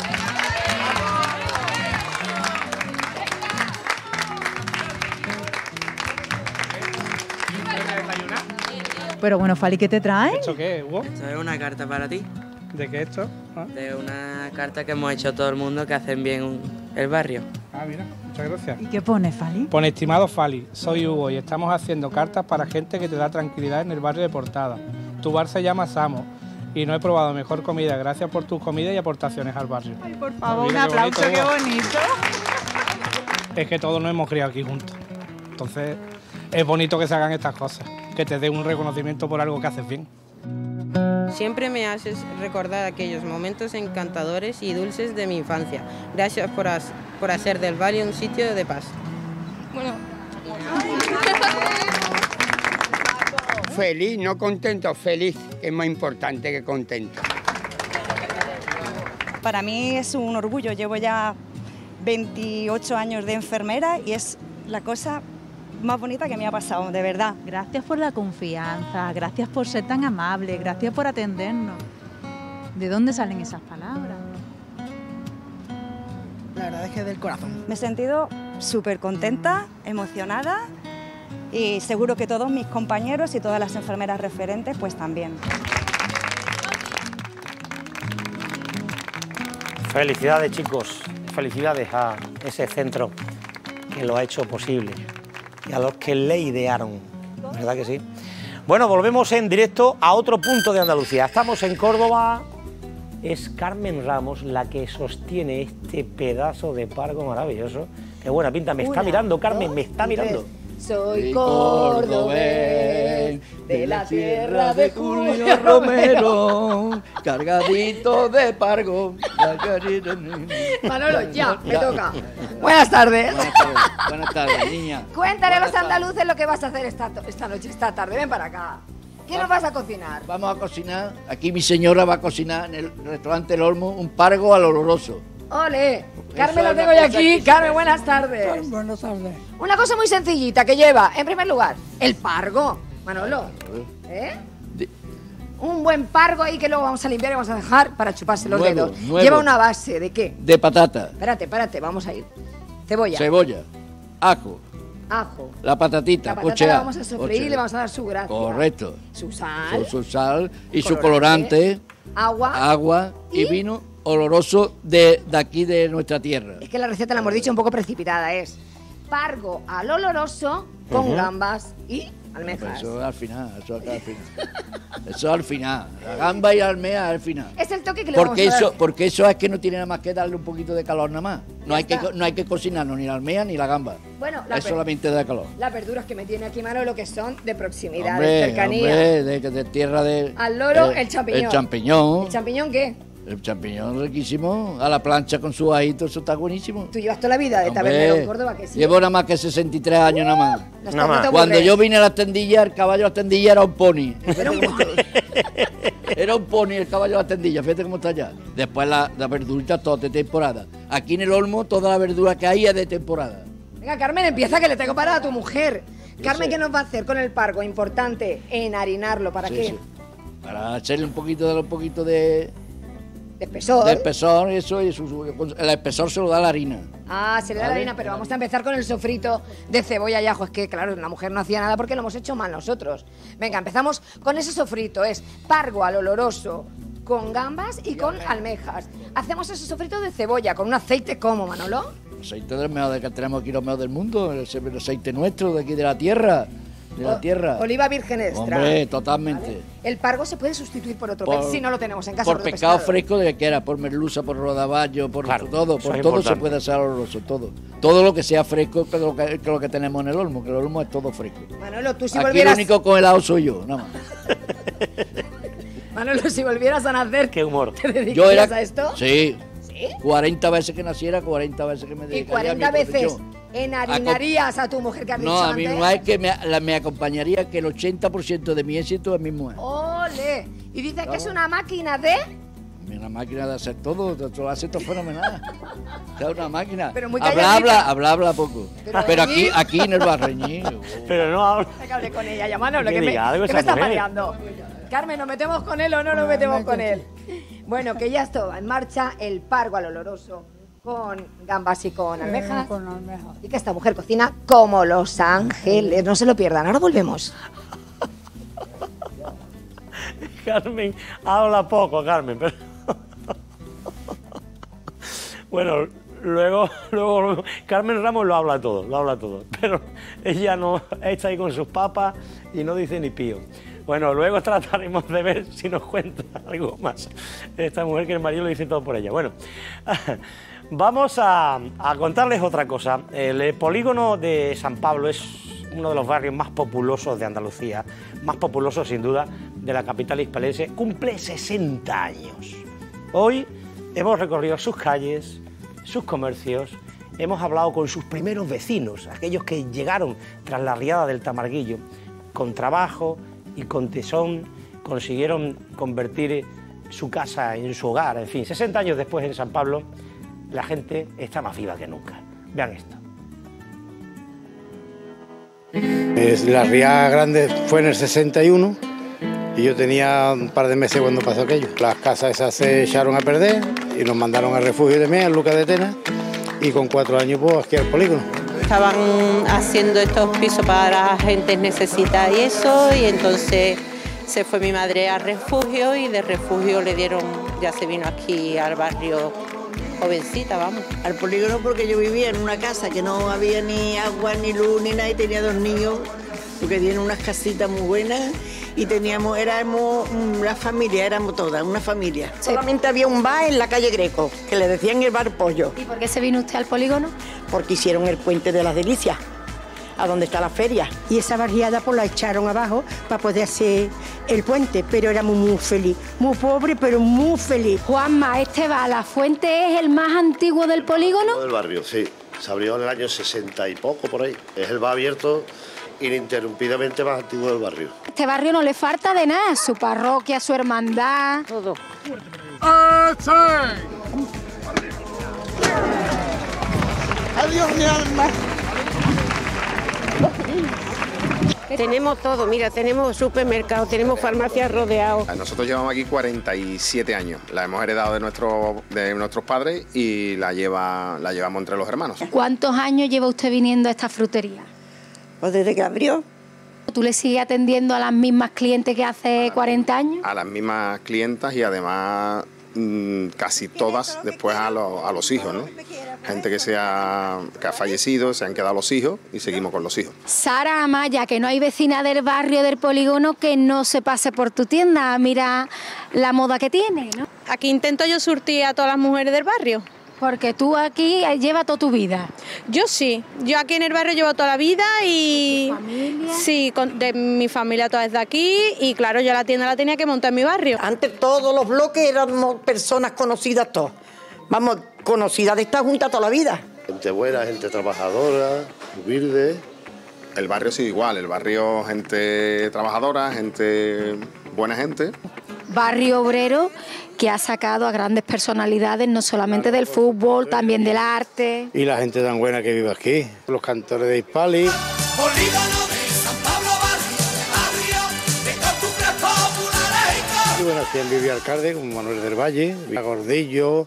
Pero bueno, Fali, ¿qué te trae? ¿Esto qué, Hugo? Esto es una carta para ti. ¿De qué esto? ¿Ah? De una carta que hemos hecho todo el mundo que hacen bien un- el barrio. Ah, mira, muchas gracias. ¿Y qué pone, Fali? Pone: estimado Fali, soy Hugo y estamos haciendo cartas para gente que te da tranquilidad en el barrio de Portada. Tu bar se llama Samo y no he probado mejor comida. Gracias por tus comidas y aportaciones al barrio. Ay, por favor, Mira un qué aplauso, bonito, qué Hugo. bonito. Es que todos nos hemos criado aquí juntos. Entonces, es bonito que se hagan estas cosas, que te den un reconocimiento por algo que haces bien. Siempre me haces recordar aquellos momentos encantadores y dulces de mi infancia. Gracias por, as- por hacer del barrio un sitio de paz. Bueno. Feliz, no contento, feliz, que es más importante que contento. Para mí es un orgullo, llevo ya veintiocho años de enfermera y es la cosa más bonita que me ha pasado, de verdad. Gracias por la confianza, gracias por ser tan amable, gracias por atendernos. ¿De dónde salen esas palabras? La verdad es que del corazón. Me he sentido súper contenta, emocionada y seguro que todos mis compañeros y todas las enfermeras referentes pues también. Felicidades, chicos, felicidades a ese centro que lo ha hecho posible y a los que le idearon, ¿verdad que sí? Bueno, volvemos en directo a otro punto de Andalucía. Estamos en Córdoba. Es Carmen Ramos la que sostiene este pedazo de pargo maravilloso. Qué buena pinta, me está Una, mirando, Carmen, dos me está y mirando. tres. Soy cordobés de la tierra de Julio Romero, cargadito de pargo. Manolo, ya, me toca. Buenas tardes. Buenas tardes, buenas tardes, niña. Cuéntale a los Buenas tardes. andaluces lo que vas a hacer esta, esta noche, esta tarde. Ven para acá. ¿Qué nos vas a cocinar? Vamos a cocinar, aquí mi señora va a cocinar en el restaurante El Olmo un pargo al oloroso. ¡Ole! Carmen, es lo una tengo yo cosa aquí. que- Carmen, buenas tardes. Buenas tardes. Una cosa muy sencillita que lleva, en primer lugar, el pargo. Manolo, ¿eh? Un buen pargo ahí que luego vamos a limpiar y vamos a dejar para chuparse los Nuevo, dedos. nuevo. Lleva una base, ¿de qué? De patata, Espérate, espérate, vamos a ir. Cebolla, cebolla, ajo, ajo. la patatita, La patata pocheada, la vamos a sofreír y pocheada. le vamos a dar su gracia. Correcto. Su sal, Su, su sal y su Colorante. colorante, agua. agua y, vino oloroso de, de aquí de nuestra tierra. Es que la receta la hemos dicho un poco precipitada, es pargo al oloroso con Ujú. gambas y Pues almejas. eso al final, eso al final. Eso al final. La gamba y la almeja al final. Es el toque que le Porque vamos a eso, dar. porque eso es que no tiene nada más que darle un poquito de calor nada más. No Ya hay que está. co- no hay que cocinarlo ni la almeja ni la gamba. Bueno, la Es per- solamente da calor. Las verduras que me tiene aquí Manolo que son de proximidad, de Hombre, cercanía. hombre, de, de tierra de Al loro, eh, el champiñón. El champiñón. ¿El champiñón qué? El champiñón riquísimo, a la plancha con su ajito, eso está buenísimo. Tú llevas toda la vida de Hombre, tabernero en Córdoba, que sí. Llevo nada más que sesenta y tres años nada más. Los Nada más. te Cuando aburres. yo vine a la tendilla, el caballo a la tendilla era un pony. Era un Era era un pony el caballo de la tendilla, fíjate cómo está allá. Después las la verduritas todas de temporada. Aquí en el Olmo toda la verdura que hay es de temporada. Venga, Carmen, empieza, que le tengo parada a tu mujer. Carmen, ¿qué nos va a hacer con el pargo? Importante, enharinarlo. ¿Para Sí, qué? sí. Para hacerle un poquito de un poquito de, De espesor. de espesor, eso, y su- su- el espesor se lo da la harina. Ah, se le da la Vale. harina, pero vamos a empezar con el sofrito de cebolla y ajo. Es que, claro, la mujer no hacía nada porque lo hemos hecho mal nosotros. Venga, empezamos con ese sofrito. Es pargo al oloroso, con gambas y con almejas. Hacemos ese sofrito de cebolla con un aceite como, Manolo. El aceite del mejor que tenemos aquí, los mejores del mundo, el, el aceite nuestro de aquí de la tierra, de la O- tierra. Oliva virgen extra. Hombre, totalmente. El pargo se puede sustituir por otro Por- pez si no lo tenemos en casa. Por otro pescado fresco de que quiera, por merluza, por rodaballo, por Claro, todo, eso por es todo se importante. puede hacer oloroso, todo. Todo lo que sea fresco, que es lo que, que es lo que tenemos en el Olmo, que el Olmo es todo fresco. Manolo, tú si Aquí volvieras... el único con helado soy yo, nada más. Manolo, si volvieras a nacer, Qué humor. ¿te dedicarías Yo era, a esto? Sí. ¿Sí? cuarenta veces que naciera, cuarenta veces que me Y dedicaría a mi cuarenta veces profesión. enharinarías a tu mujer que has dicho No, a mi antes. mujer que me, la- me acompañaría, que el ochenta por ciento de mi éxito es mi mujer. ¡Ole! Y dices que es Claro. una máquina de... Una máquina de hacer todo, de- lo hace todo fenomenal. Es una máquina. Pero muy habla, calladita. habla, habla, habla poco. Pero Pero, aquí- aquí, aquí en el barreñí. Pero no habla. Que hable con ella, ya Manolo, Que que, me, diga algo que esa me está mujer. mareando. Carmen, ¿nos metemos con él o no nos metemos con él? Bueno, que ya está en marcha el pargo al oloroso con gambas y con almejas. Con almejas. Y que esta mujer cocina como Los Ángeles. No se lo pierdan. Ahora volvemos. Carmen habla poco, Carmen, pero... Bueno, luego, luego Carmen Ramos lo habla todo, lo habla todo, pero ella no está ahí con sus papas y no dice ni pío. Bueno, luego trataremos de ver si nos cuenta algo más esta mujer, que el marido lo dice todo por ella. Bueno, vamos a, a contarles otra cosa. El polígono de San Pablo es uno de los barrios más populosos de Andalucía, más populoso sin duda de la capital hispalense. Cumple sesenta años. Hoy hemos recorrido sus calles, sus comercios, hemos hablado con sus primeros vecinos, aquellos que llegaron tras la riada del Tamarguillo. Con trabajo y con tesón consiguieron convertir su casa en su hogar. En fin, sesenta años después en San Pablo, la gente está más viva que nunca. Vean esto. Es- La riada grande fue en el sesenta y uno y yo tenía un par de meses cuando pasó aquello. Las casas esas se echaron a perder y nos mandaron al refugio de Mea, en Lucas de Tena, y con cuatro años pues aquí al polígono. Estaban haciendo estos pisos para gente necesitada y eso, y entonces se fue mi madre al refugio y de refugio le dieron, ya se vino aquí al barrio jovencita, vamos. Al polígono porque yo vivía en una casa que no había ni agua, ni luz, ni nada, y tenía dos niños, porque tienen unas casitas muy buenas, y teníamos, éramos una familia, éramos todas, una familia. Solamente había un bar en la calle Greco, que le decían el bar Pollo. ¿Y por qué se vino usted al polígono? Porque hicieron el puente de las Delicias, a donde está la feria. Y esa barriada pues la echaron abajo para poder hacer el puente, pero éramos muy feliz, muy pobre pero muy feliz. Juanma, este va, ¿la fuente es el más antiguo del polígono? Del barrio, sí. Se abrió en el año sesenta y poco, por ahí. Es el bar abierto ininterrumpidamente más antiguo del barrio. Este barrio no le falta de nada, su parroquia, su hermandad. Todo. Adiós, mi alma. Tenemos todo, mira, tenemos supermercado, tenemos farmacias rodeados. Nosotros llevamos aquí cuarenta y siete años. La hemos heredado de, nuestro, de nuestros padres y la, lleva, la llevamos entre los hermanos. ¿Cuántos años lleva usted viniendo a esta frutería? Pues desde que abrió. ¿Tú le sigues atendiendo a las mismas clientes que hace cuarenta años? A las mismas clientas y además mmm, casi todas después a, lo, a los hijos, ¿no? Gente que, se ha, que ha fallecido, se han quedado los hijos y seguimos con los hijos. Sara Amaya, que no hay vecina del barrio del polígono que no se pase por tu tienda. Mira la moda que tiene, ¿no? Aquí intento yo surtir a todas las mujeres del barrio. Porque tú aquí llevas toda tu vida. Yo sí, yo aquí en el barrio llevo toda la vida y... ¿Tu familia? Sí, con, de mi familia toda es de aquí y claro, yo la tienda la tenía que montar en mi barrio. Antes todos los bloques éramos personas conocidas todos. Vamos, conocidas de esta junta toda la vida. Gente buena, gente trabajadora, humilde. El barrio sí igual, el barrio gente trabajadora, gente buena gente barrio obrero que ha sacado a grandes personalidades, no solamente del fútbol, también del arte. Y la gente tan buena que vive aquí, los cantores de Hispali. Y bueno, aquí en Vivía Alcalde, como Manuel del Valle, Gordillo,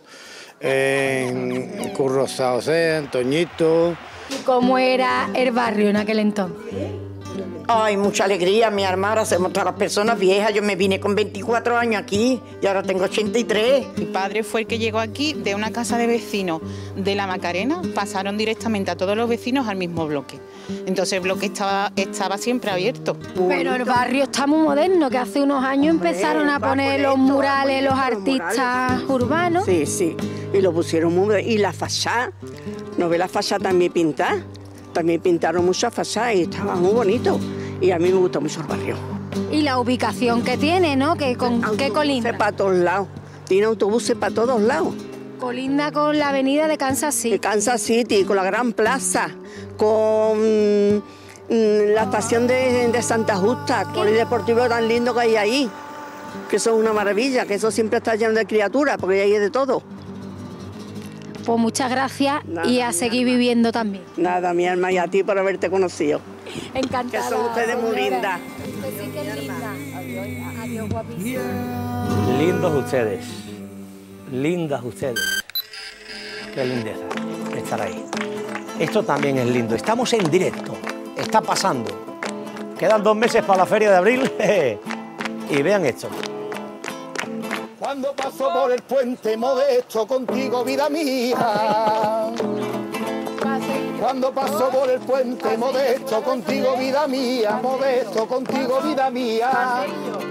en Curro Saosé, Antoñito. ¿Y cómo era el barrio en aquel entonces? Ay, mucha alegría, mi hermana, hacemos todas las personas viejas. Yo me vine con veinticuatro años aquí y ahora tengo ochenta y tres. Mi padre fue el que llegó aquí de una casa de vecinos de la Macarena, pasaron directamente a todos los vecinos al mismo bloque. Entonces el bloque estaba, estaba siempre abierto. Pero el barrio está muy moderno, que hace unos años empezaron a poner los murales, los artistas urbanos. Sí, sí, y lo pusieron muy bien. Y la fachada, ¿no ve la fachada también pintada? También pintaron muchas fachadas y estaba muy bonito. Y a mí me gusta mucho el barrio. Y la ubicación que tiene, ¿no? Que con qué colinda. Para todos lados. Tiene autobuses para todos lados. Colinda con la avenida de Kansas City. De Kansas City, con la Gran Plaza, con mm, la estación de, de Santa Justa, con el deportivo tan lindo que hay ahí. Que eso es una maravilla, que eso siempre está lleno de criaturas, porque ahí hay de todo. Pues muchas gracias. Nada, y a seguir alma. Viviendo también. Nada, mi alma, y a ti por haberte conocido. Encantada. Que son ustedes muy lindas. Adiós, adiós, guapísimas. Lindos ustedes, lindas ustedes. Qué lindeza estar ahí. Esto también es lindo. Estamos en directo, está pasando. Quedan dos meses para la feria de abril y vean esto. Cuando paso por el puente modesto contigo, vida mía. Cuando paso por el puente modesto contigo, vida mía. Modesto contigo, vida mía.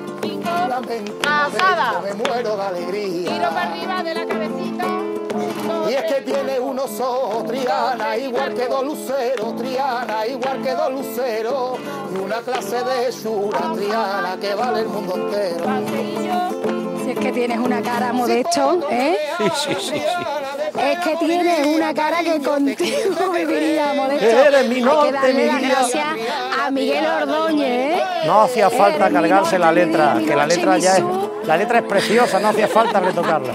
Asada. Me muero de alegría. Tiro para arriba de la cabecita. Y es que tiene unos ojos, Triana, igual que dos luceros, Triana, igual que dos luceros. Y una clase de chura, Triana, que vale el mundo entero. Si es que tienes una cara, Modesto, ¿eh? Sí, sí, sí, sí. Es que tienes una cara que contigo viviría, Modesto. Eres mi norte, Hay que darle mi las vida. gracias a Miguel Ordóñez, ¿eh? No hacía falta Eres cargarse mi la norte, letra, mi que la noche, letra mi ya es, sur. la letra es preciosa, no hacía falta retocarla.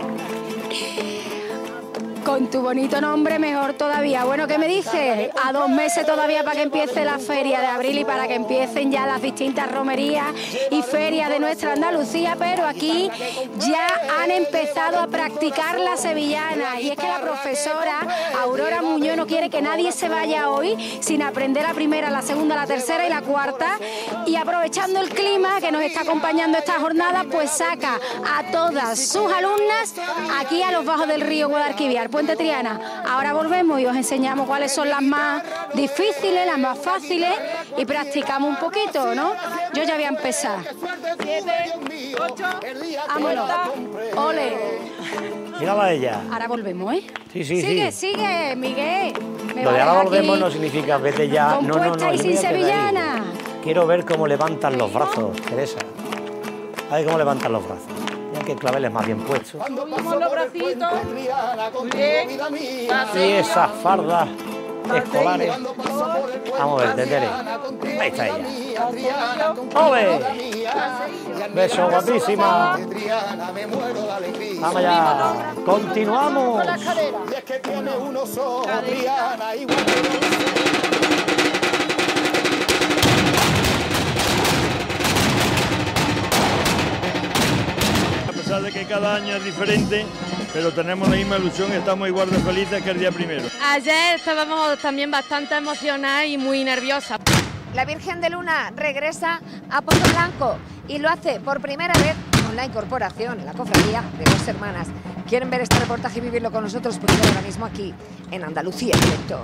Con tu bonito nombre, mejor todavía. Bueno, ¿qué me dices? A dos meses todavía para que empiece la feria de abril y para que empiecen ya las distintas romerías y ferias de nuestra Andalucía, pero aquí ya han empezado a practicar la sevillana. Y es que la profesora Aurora Muñoz no quiere que nadie se vaya hoy sin aprender la primera, la segunda, la tercera y la cuarta. Y aprovechando el clima que nos está acompañando esta jornada, pues saca a todas sus alumnas aquí a los bajos del río Guadalquivir, Puente Triana. Ahora volvemos y os enseñamos cuáles son las más difíciles, las más fáciles y practicamos un poquito, ¿no? Yo ya voy a empezar. Vámonos. Ole. Mírala a ella. Ahora volvemos, ¿eh? Sí, sí, sigue, sí. sigue, Miguel. Me Lo de vas ahora aquí volvemos no significa vete ya. No, no, no. compuesta y yo sin me voy a quedar ahí. sevillana. Quiero ver cómo levantan los brazos, Teresa. A ver cómo levantan los brazos. Mira que claveles más bien puestos. Subimos los bracitos. Muy bien. Y esas fardas escolares. Vamos a ver, Tere. Ahí está ella. ¡Ole! Beso guapísima. Vamos ya. Continuamos. Y es que tiene unos ojos, Triana, igual que dos luceros. A pesar de que cada año es diferente, pero tenemos la misma ilusión y estamos igual de felices que el día primero. Ayer estábamos también bastante emocionadas y muy nerviosas. La Virgen de Luna regresa a Pozo Blanco y lo hace por primera vez con la incorporación en la cofradía de dos hermanas. ¿Quieren ver este reportaje y vivirlo con nosotros? Pues ahora mismo aquí en Andalucía en directo.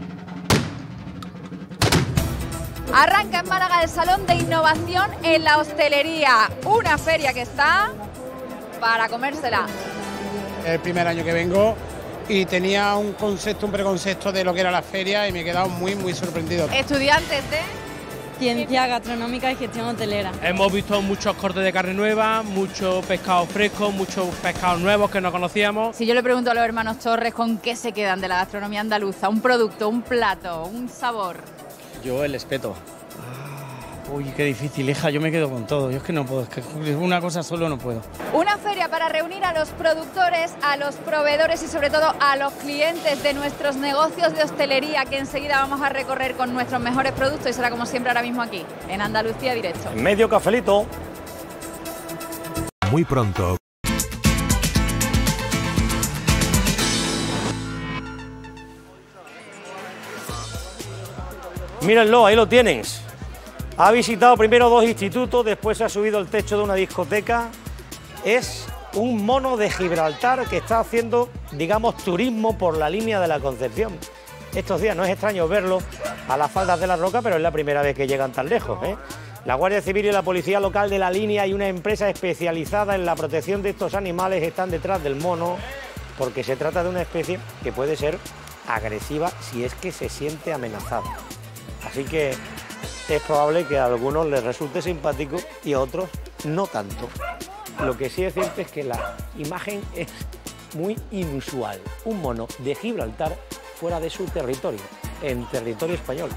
Arranca en Málaga el Salón de Innovación en la Hostelería, una feria que está para comérsela. El primer año que vengo y tenía un concepto, un preconcepto de lo que era la feria y me he quedado muy, muy sorprendido. Estudiantes de Ciencia Gastronómica y Gestión Hotelera. Hemos visto muchos cortes de carne nueva, muchos pescados frescos, muchos pescados nuevos que no conocíamos. Si yo le pregunto a los hermanos Torres con qué se quedan de la gastronomía andaluza, un producto, un plato, un sabor. Yo el espeto. Uy, qué difícil, hija, yo me quedo con todo. Yo es que no puedo, es que una cosa solo no puedo. Una feria para reunir a los productores, a los proveedores y sobre todo a los clientes de nuestros negocios de hostelería que enseguida vamos a recorrer con nuestros mejores productos y será como siempre ahora mismo aquí, en Andalucía Directo. Medio cafelito. Muy pronto. Mírenlo, ahí lo tienes. Ha visitado primero dos institutos, después se ha subido al techo de una discoteca. Es un mono de Gibraltar que está haciendo, digamos, turismo por la línea de la Concepción. Estos días no es extraño verlo a las faldas de la Roca, pero es la primera vez que llegan tan lejos, ¿eh? La Guardia Civil y la Policía Local de la línea y una empresa especializada en la protección de estos animales están detrás del mono, porque se trata de una especie que puede ser agresiva si es que se siente amenazada. Así que es probable que a algunos les resulte simpático y a otros no tanto. Lo que sí es cierto es que la imagen es muy inusual. Un mono de Gibraltar fuera de su territorio, en territorio español.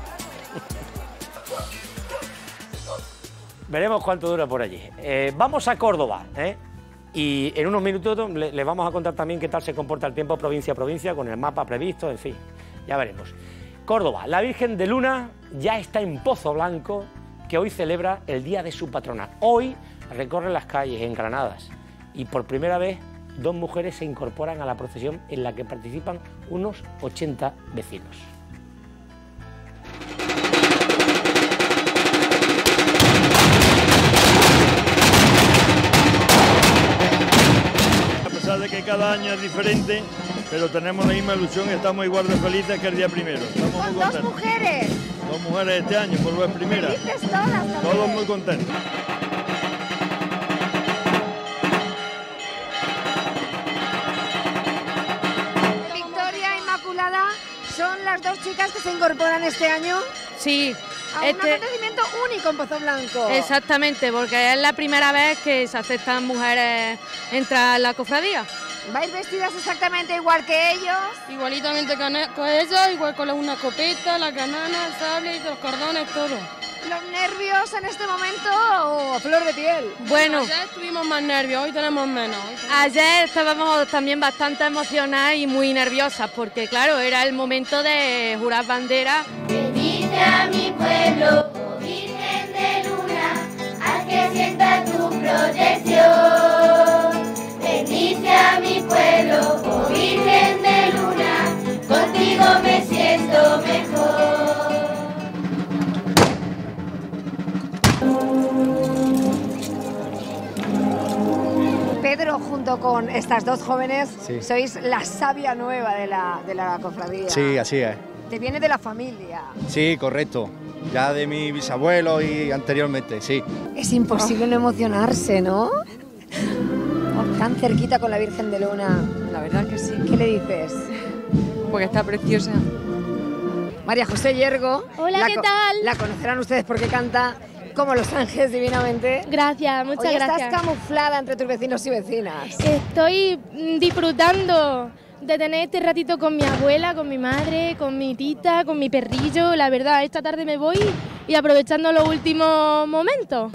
Veremos cuánto dura por allí. Eh, vamos a Córdoba, ¿eh? Y en unos minutos le, le vamos a contar también qué tal se comporta el tiempo provincia a provincia, con el mapa previsto, en fin, ya veremos. Córdoba, la Virgen de Luna ya está en Pozo Blanco, que hoy celebra el día de su patrona. Hoy recorre las calles engranadas y por primera vez dos mujeres se incorporan a la procesión en la que participan unos ochenta vecinos. A pesar de que cada año es diferente, pero tenemos la misma ilusión y estamos igual de felices que el día primero. Estamos muy Con contentos. dos mujeres. Dos mujeres este año, por vez primera. Felices todas también. Todos muy contentos. Victoria, Inmaculada, ¿son las dos chicas que se incorporan este año? Sí. A Este- un acontecimiento único en Pozo Blanco. Exactamente, porque es la primera vez que se aceptan mujeres entrar en la cofradía. ¿Vais vestidas exactamente igual que ellos? Igualitamente con, con ella, igual con la- una copeta, la canana, el sable y los cordones, todo. ¿Los nervios en este momento o a flor de piel? Bueno. Ayer tuvimos más nervios, hoy tenemos menos. Ayer estábamos también bastante emocionadas y muy nerviosas, porque claro, era el momento de jurar bandera. Bendice a mi pueblo, oh Virgen de Luna, haz que sienta tu protección. Bendice a mi pueblo, oh Virgen de Luna, contigo me siento mejor. Pedro, junto con estas dos jóvenes, Sí. sois la savia nueva de la, de la cofradía. Sí, así es. Te viene de la familia. Sí, correcto. Ya de mi bisabuelo y anteriormente, sí. Es imposible no emocionarse, ¿no? Tan cerquita con la Virgen de Luna. La verdad que sí. ¿Qué le dices? Porque está preciosa. María José Yergo. Hola, La ¿qué co- tal? La conocerán ustedes porque canta como Los Ángeles divinamente. Gracias, muchas Hoy gracias. estás camuflada entre tus vecinos y vecinas. Estoy mm, disfrutando de tener este ratito con mi abuela, con mi madre, con mi tita, con mi perrillo. La verdad, esta tarde me voy y aprovechando los últimos momentos.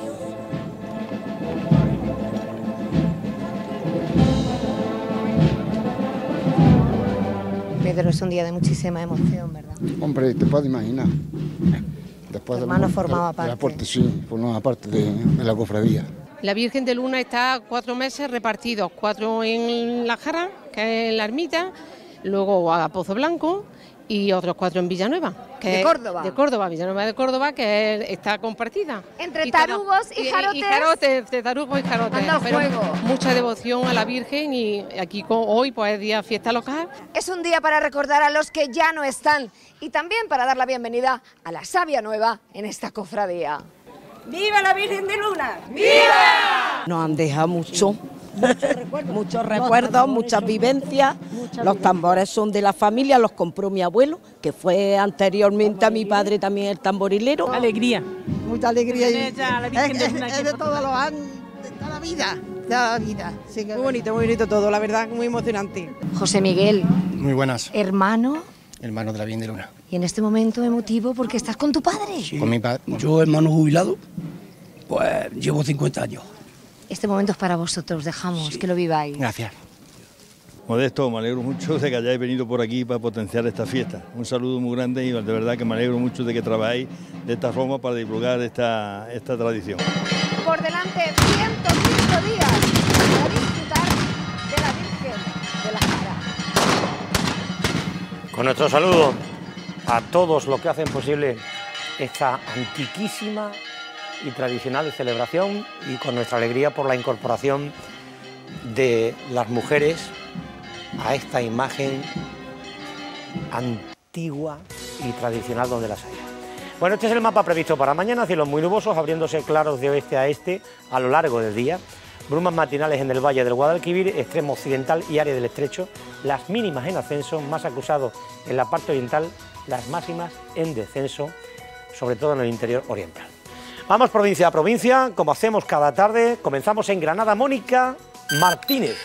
Pedro, es un día de muchísima emoción, ¿verdad? Hombre, te puedes imaginar. Después Tu hermano de, formaba de- de la parte. parte, sí, formaba parte de, de la cofradía. La Virgen de Luna está cuatro meses repartidos, cuatro en La Jara, que es la ermita, luego a Pozo Blanco y otros cuatro en Villanueva. Que ¿De es- Córdoba? De Córdoba, Villanueva de Córdoba, que es- está compartida. Entre Y cada- tarugos y jarotes. Y, jarotes, de tarugos y jarotes. Anda al pero juego. mucha devoción a la Virgen y aquí con- hoy pues es día fiesta local. Es un día para recordar a los que ya no están y también para dar la bienvenida a la savia nueva en esta cofradía. ¡Viva la Virgen de Luna! Nos han dejado mucho, muchos recuerdos, muchas vivencias. Los tambores son de la familia, los compró mi abuelo, que fue anteriormente a mi padre también el tamborilero. Alegría. Mucha alegría. Tener ya a la Virgen de Luna aquí en Pozo Blanco. de toda la vida, de toda la vida. Muy bonito, muy bonito todo, la verdad, muy emocionante. José Miguel, Muy buenas. hermano. Hermano de la Virgen de Luna. Y en este momento emotivo porque estás con tu padre. Sí, con mi padre. Yo, hermano jubilado, pues llevo cincuenta años. Este momento es para vosotros, dejamos sí. que lo viváis. Gracias. Modesto, me alegro mucho de que hayáis venido por aquí para potenciar esta fiesta. Un saludo muy grande y de verdad que me alegro mucho de que trabajéis de esta forma para divulgar esta, esta tradición. Por delante, ciento cinco días para disfrutar de la Virgen de la Jara. Con nuestro saludo a todos los que hacen posible esta antiquísima y tradicional celebración y con nuestra alegría por la incorporación de las mujeres a esta imagen antigua y tradicional donde las haya. Bueno, este es el mapa previsto para mañana, cielos muy nubosos, abriéndose claros de oeste a este a lo largo del día, brumas matinales en el valle del Guadalquivir, extremo occidental y área del estrecho, las mínimas en ascenso, más acusados en la parte oriental, las máximas en descenso, sobre todo en el interior oriental. Vamos provincia a provincia, como hacemos cada tarde, comenzamos en Granada. Mónica Martínez.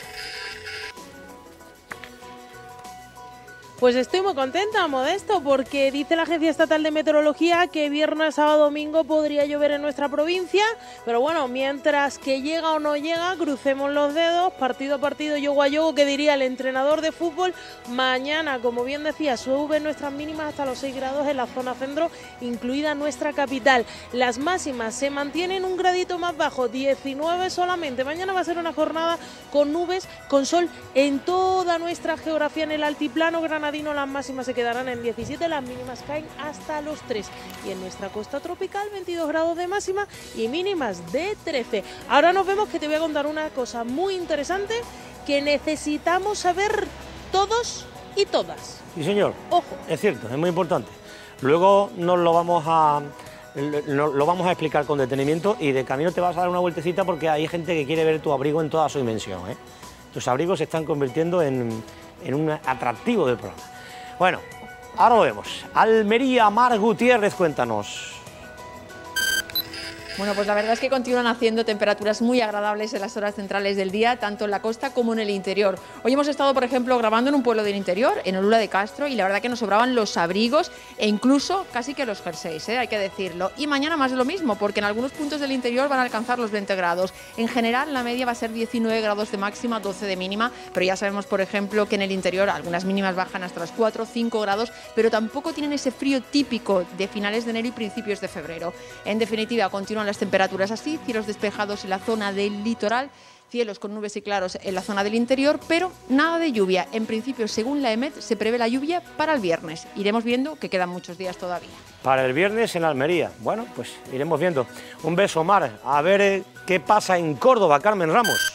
Pues estoy muy contenta, Modesto, porque dice la Agencia Estatal de Meteorología que viernes, sábado, domingo podría llover en nuestra provincia, pero bueno, mientras que llega o no llega, crucemos los dedos, partido a partido, yogo a yogo, que diría el entrenador de fútbol. Mañana, como bien decía, suben nuestras mínimas hasta los seis grados en la zona centro, incluida nuestra capital. Las máximas se mantienen un gradito más bajo, diecinueve solamente. Mañana va a ser una jornada con nubes, con sol en toda nuestra geografía en el altiplano granadino. Las máximas se quedarán en diecisiete, las mínimas caen hasta los tres. Y en nuestra costa tropical, veintidós grados de máxima y mínimas de trece. Ahora nos vemos, que te voy a contar una cosa muy interesante que necesitamos saber todos y todas. Sí, señor. Ojo. Es cierto, es muy importante. Luego nos lo vamos a... Lo, lo vamos a explicar con detenimiento y de camino te vas a dar una vueltecita porque hay gente que quiere ver tu abrigo en toda su dimensión, ¿eh? Tus abrigos se están convirtiendo en, en un atractivo del programa. Bueno, ahora lo vemos. Almería, Mar Gutiérrez, cuéntanos. Bueno, pues la verdad es que continúan haciendo temperaturas muy agradables en las horas centrales del día, tanto en la costa como en el interior. Hoy hemos estado, por ejemplo, grabando en un pueblo del interior, en Olula de Castro, y la verdad que nos sobraban los abrigos e incluso casi que los jerseys, ¿eh? Hay que decirlo. Y mañana más de lo mismo, porque en algunos puntos del interior van a alcanzar los veinte grados. En general, la media va a ser diecinueve grados de máxima, doce de mínima, pero ya sabemos, por ejemplo, que en el interior algunas mínimas bajan hasta los cuatro o cinco grados, pero tampoco tienen ese frío típico de finales de enero y principios de febrero. En definitiva, continúan las temperaturas así, cielos despejados en la zona del litoral, cielos con nubes y claros en la zona del interior, pero nada de lluvia. En principio, según la EMET, se prevé la lluvia para el viernes. Iremos viendo que quedan muchos días todavía. Para el viernes en Almería. Bueno, pues iremos viendo. Un beso, Mar. A ver eh, qué pasa en Córdoba, Carmen Ramos.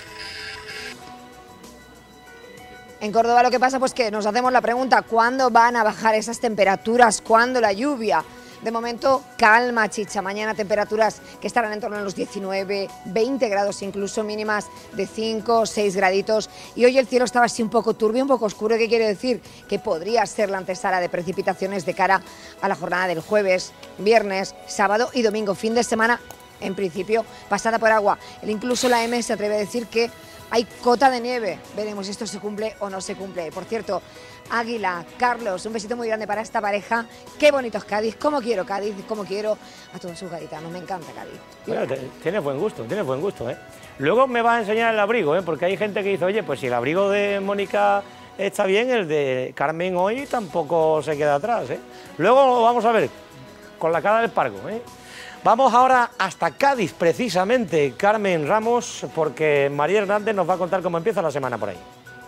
En Córdoba lo que pasa, pues que nos hacemos la pregunta, ¿cuándo van a bajar esas temperaturas? ¿Cuándo la lluvia? De momento, calma, chicha. Mañana temperaturas que estarán en torno a los diecinueve, veinte grados, incluso mínimas de cinco, seis graditos. Y hoy el cielo estaba así un poco turbio, un poco oscuro. ¿Qué quiere decir? Que podría ser la antesala de precipitaciones de cara a la jornada del jueves, viernes, sábado y domingo. Fin de semana, en principio, pasada por agua. Incluso la M se atreve a decir que hay cota de nieve. Veremos si esto se cumple o no se cumple. Por cierto, Águila, Carlos, un besito muy grande para esta pareja. Qué bonito es Cádiz, cómo quiero Cádiz, cómo quiero a todos sus gaditanos. Me encanta Cádiz. Bueno, tienes buen gusto, tienes buen gusto, ¿eh? Luego me vas a enseñar el abrigo, ¿eh? Porque hay gente que dice, oye, pues si el abrigo de Mónica está bien, el de Carmen hoy tampoco se queda atrás, ¿eh? Luego lo vamos a ver con la cara del pargo, ¿eh? Vamos ahora hasta Cádiz, precisamente, Carmen Ramos, porque María Hernández nos va a contar cómo empieza la semana por ahí.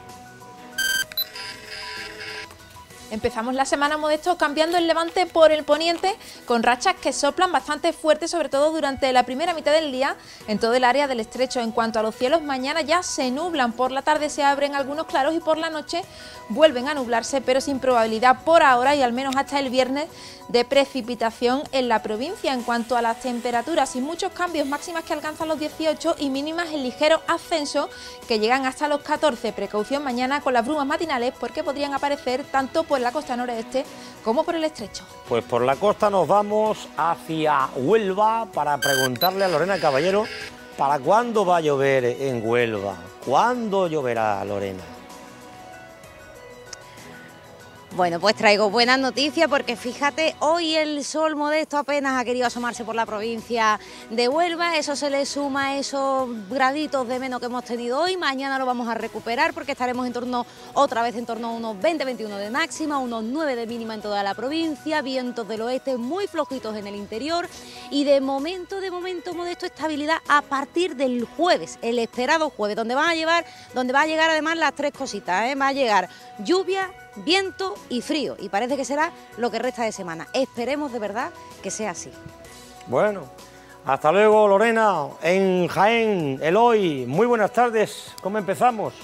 Empezamos la semana, Modesto, cambiando el levante por el poniente, con rachas que soplan bastante fuertes, sobre todo durante la primera mitad del día, en todo el área del estrecho. En cuanto a los cielos, mañana ya se nublan, por la tarde se abren algunos claros y por la noche vuelven a nublarse, pero sin probabilidad por ahora y al menos hasta el viernes de precipitación en la provincia. En cuanto a las temperaturas, sin muchos cambios, máximas que alcanzan los dieciocho y mínimas en ligero ascenso que llegan hasta los catorce. Precaución mañana con las brumas matinales porque podrían aparecer tanto por la costa noreste como por el estrecho. Pues por la costa nos vamos hacia Huelva para preguntarle a Lorena Caballero ¿para cuándo va a llover en Huelva? ¿Cuándo lloverá, Lorena? Bueno, pues traigo buenas noticias porque fíjate, hoy el sol Modesto apenas ha querido asomarse por la provincia de Huelva, eso se le suma a esos graditos de menos que hemos tenido hoy, mañana lo vamos a recuperar porque estaremos en torno, otra vez en torno a unos veinte veintiuno de máxima, unos nueve de mínima en toda la provincia, vientos del oeste muy flojitos en el interior y de momento, de momento Modesto, estabilidad a partir del jueves, el esperado jueves, donde van a llevar, donde va a llegar además las tres cositas, ¿eh? Va a llegar lluvia, viento y frío, y parece que será lo que resta de semana. Esperemos de verdad que sea así. Bueno, hasta luego Lorena, en Jaén, Eloy, muy buenas tardes, ¿cómo empezamos?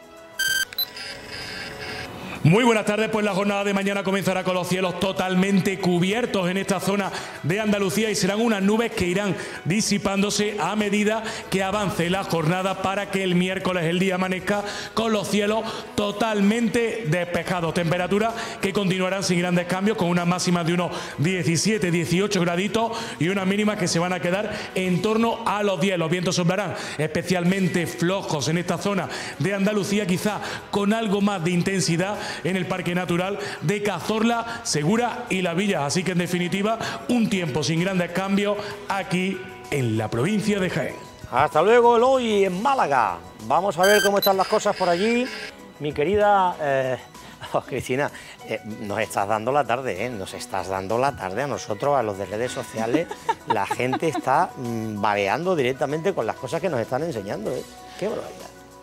Muy buenas tardes, pues la jornada de mañana comenzará con los cielos totalmente cubiertos en esta zona de Andalucía y serán unas nubes que irán disipándose a medida que avance la jornada para que el miércoles el día amanezca con los cielos totalmente despejados. Temperaturas que continuarán sin grandes cambios con unas máximas de unos diecisiete, dieciocho graditos y unas mínimas que se van a quedar en torno a los diez. Los vientos soplarán especialmente flojos en esta zona de Andalucía, quizá con algo más de intensidad en el Parque Natural de Cazorla, Segura y Las Villas. Así que en definitiva, un tiempo sin grandes cambios aquí en la provincia de Jaén. Hasta luego, Eloy, en Málaga. Vamos a ver cómo están las cosas por allí. Mi querida eh, oh, Cristina, eh, nos estás dando la tarde, ¿eh? Nos estás dando la tarde a nosotros, a los de redes sociales. La gente está mmm, babeando directamente con las cosas que nos están enseñando, ¿eh? Qué barbaridad.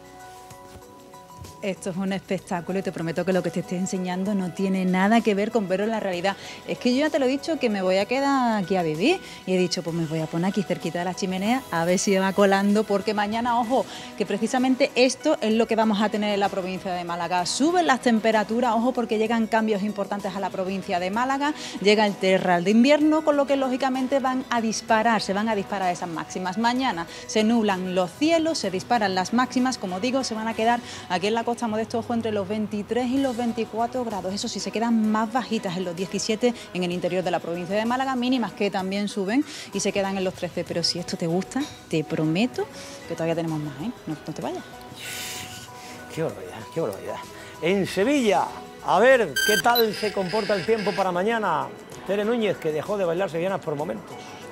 Esto es un espectáculo y te prometo que lo que te estoy enseñando no tiene nada que ver con verlo en la realidad. Es que yo ya te lo he dicho que me voy a quedar aquí a vivir y he dicho pues me voy a poner aquí cerquita de la chimenea a ver si me va colando porque mañana, ojo, que precisamente esto es lo que vamos a tener en la provincia de Málaga. Suben las temperaturas, ojo, porque llegan cambios importantes a la provincia de Málaga, llega el terral de invierno, con lo que lógicamente van a disparar, se van a disparar esas máximas. Mañana se nublan los cielos, se disparan las máximas, como digo, se van a quedar aquí en la costa Modesto, ojo, entre los veintitrés y los veinticuatro grados. Eso sí, se quedan más bajitas en los diecisiete en el interior de la provincia de Málaga, mínimas que también suben y se quedan en los trece. Pero si esto te gusta, te prometo que todavía tenemos más, ¿eh? No, no te vayas. Qué barbaridad, qué barbaridad. En Sevilla, a ver qué tal se comporta el tiempo para mañana. Tere Núñez, que dejó de bailar sevillanas por momentos.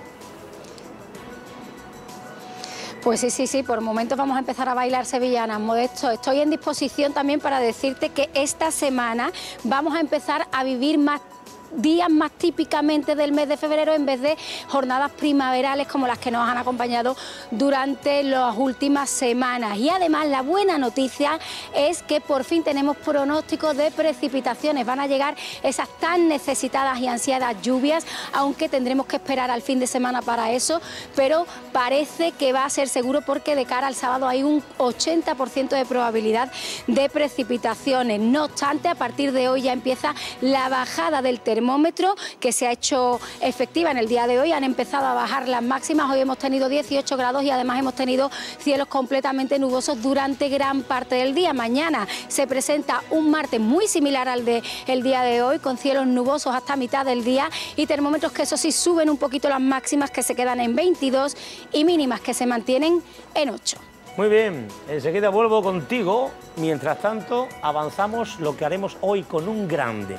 Pues sí, sí, sí, por momentos vamos a empezar a bailar sevillanas, Modesto. Estoy en disposición también para decirte que esta semana vamos a empezar a vivir más días más típicamente del mes de febrero en vez de jornadas primaverales como las que nos han acompañado durante las últimas semanas. Y además la buena noticia es que por fin tenemos pronósticos de precipitaciones. Van a llegar esas tan necesitadas y ansiadas lluvias, aunque tendremos que esperar al fin de semana para eso, pero parece que va a ser seguro porque de cara al sábado hay un ochenta por ciento de probabilidad de precipitaciones. No obstante, a partir de hoy ya empieza la bajada del termómetro termómetro que se ha hecho efectiva en el día de hoy. Han empezado a bajar las máximas. Hoy hemos tenido dieciocho grados y además hemos tenido cielos completamente nubosos durante gran parte del día. Mañana se presenta un martes muy similar al de el día de hoy, con cielos nubosos hasta mitad del día y termómetros que eso sí suben un poquito las máximas, que se quedan en veintidós y mínimas que se mantienen en ocho. Muy bien, enseguida vuelvo contigo. Mientras tanto, avanzamos lo que haremos hoy con un grande.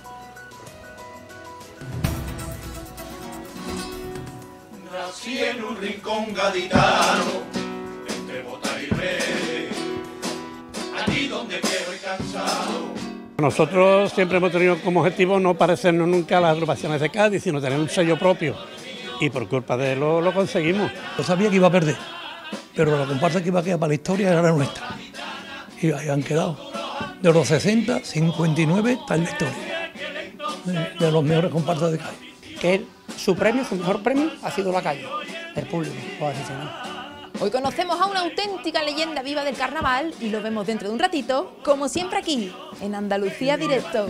Nací en un rincón gaditano, entre Botar y Rey, allí donde quiero y cansado. Nosotros siempre hemos tenido como objetivo no parecernos nunca a las agrupaciones de Cádiz, sino tener un sello propio. Y por culpa de él lo, lo conseguimos. Yo sabía que iba a perder, pero la comparsa que iba a quedar para la historia era nuestra. Y ahí han quedado. De los sesenta, cincuenta y nueve está en la historia. De, de los mejores comparsas de Cádiz. Que él, su premio, su mejor premio, ha sido la calle, el público, los aficionados. Hoy conocemos a una auténtica leyenda viva del carnaval y lo vemos dentro de un ratito, como siempre aquí, en Andalucía Directo.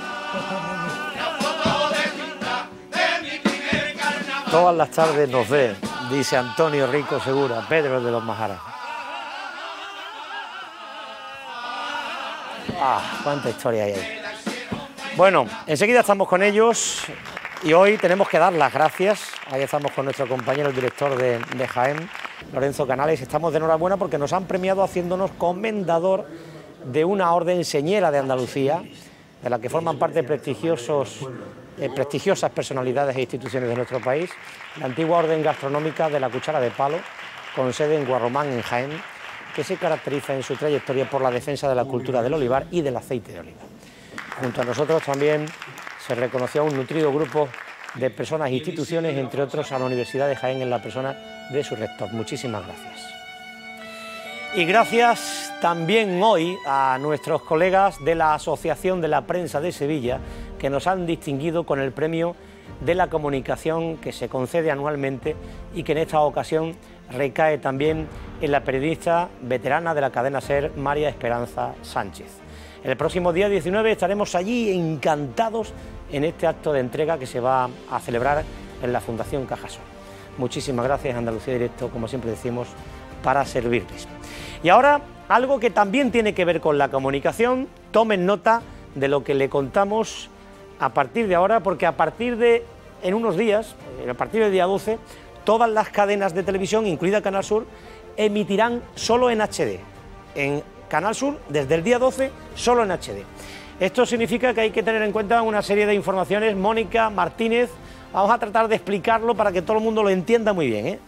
Todas las tardes nos ve, dice Antonio Rico Segura, Pedro de los Majaras. Ah, cuánta historia hay ahí. Bueno, enseguida estamos con ellos. Y hoy tenemos que dar las gracias, ahí estamos con nuestro compañero el director de, de Jaén, Lorenzo Canales, estamos de enhorabuena porque nos han premiado haciéndonos comendador de una orden señera de Andalucía, de la que forman parte prestigiosos, eh, prestigiosas personalidades e instituciones de nuestro país, la antigua orden gastronómica de la cuchara de palo, con sede en Guarromán, en Jaén, que se caracteriza en su trayectoria por la defensa de la cultura del olivar y del aceite de oliva. Junto a nosotros también se reconoció a un nutrido grupo de personas e instituciones, entre otros a la Universidad de Jaén en la persona de su rector. Muchísimas gracias. Y gracias también hoy a nuestros colegas de la Asociación de la Prensa de Sevilla, que nos han distinguido con el premio de la comunicación que se concede anualmente y que en esta ocasión recae también en la periodista veterana de la cadena SER, María Esperanza Sánchez. El próximo día diecinueve estaremos allí encantados en este acto de entrega que se va a celebrar en la Fundación Cajasol. Muchísimas gracias, Andalucía Directo, como siempre decimos, para servirles. Y ahora, algo que también tiene que ver con la comunicación, tomen nota de lo que le contamos a partir de ahora, porque a partir de, en unos días, a partir del día doce, todas las cadenas de televisión, incluida Canal Sur, emitirán solo en H D. En Canal Sur, desde el día doce, solo en H D. Esto significa que hay que tener en cuenta una serie de informaciones. Mónica Martínez, vamos a tratar de explicarlo para que todo el mundo lo entienda muy bien, ¿eh?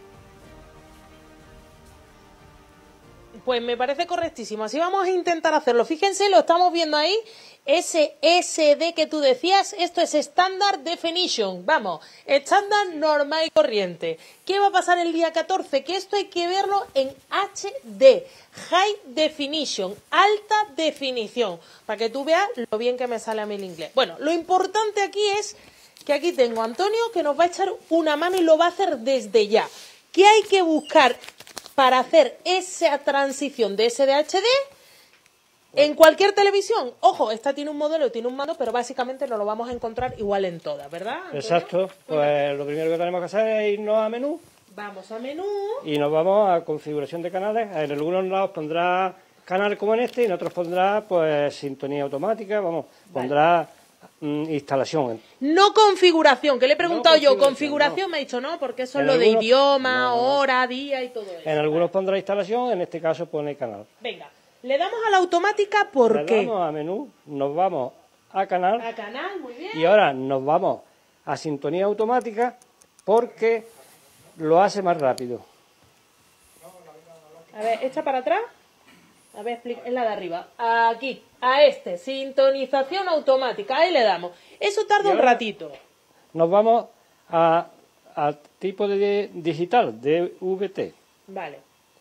Pues me parece correctísimo, así vamos a intentar hacerlo. Fíjense, lo estamos viendo ahí, ese S D que tú decías, esto es Standard Definition, vamos, estándar normal y corriente. ¿Qué va a pasar el día catorce? Que esto hay que verlo en H D, High Definition, alta definición, para que tú veas lo bien que me sale a mí el inglés. Bueno, lo importante aquí es que aquí tengo a Antonio que nos va a echar una mano y lo va a hacer desde ya. ¿Qué hay que buscar para hacer esa transición de S D a H D en cualquier televisión? Ojo, esta tiene un modelo y tiene un mando, pero básicamente nos lo vamos a encontrar igual en todas, ¿verdad, Antonio? Exacto, pues lo primero que tenemos que hacer es irnos a menú. Vamos a menú. Y nos vamos a configuración de canales. En algunos lados pondrá canal como en este y en otros pondrá pues sintonía automática, vamos, pondrá vale. instalación. No configuración, que le he preguntado no, yo, configuración, configuración no. me ha dicho no, porque eso es en lo algunos, de idioma, no, no, no. hora, día y todo eso. En algunos pondrá instalación, en este caso pone canal. Venga, le damos a la automática, ¿por le qué? Le damos a menú, nos vamos a canal. A canal, muy bien. Y ahora nos vamos a sintonía automática porque lo hace más rápido. A ver, echa para atrás. A ver, es la de arriba. Aquí, a este, sintonización automática. Ahí le damos. Eso tarda un ratito. Nos vamos a, a tipo de digital, D V T. Vale.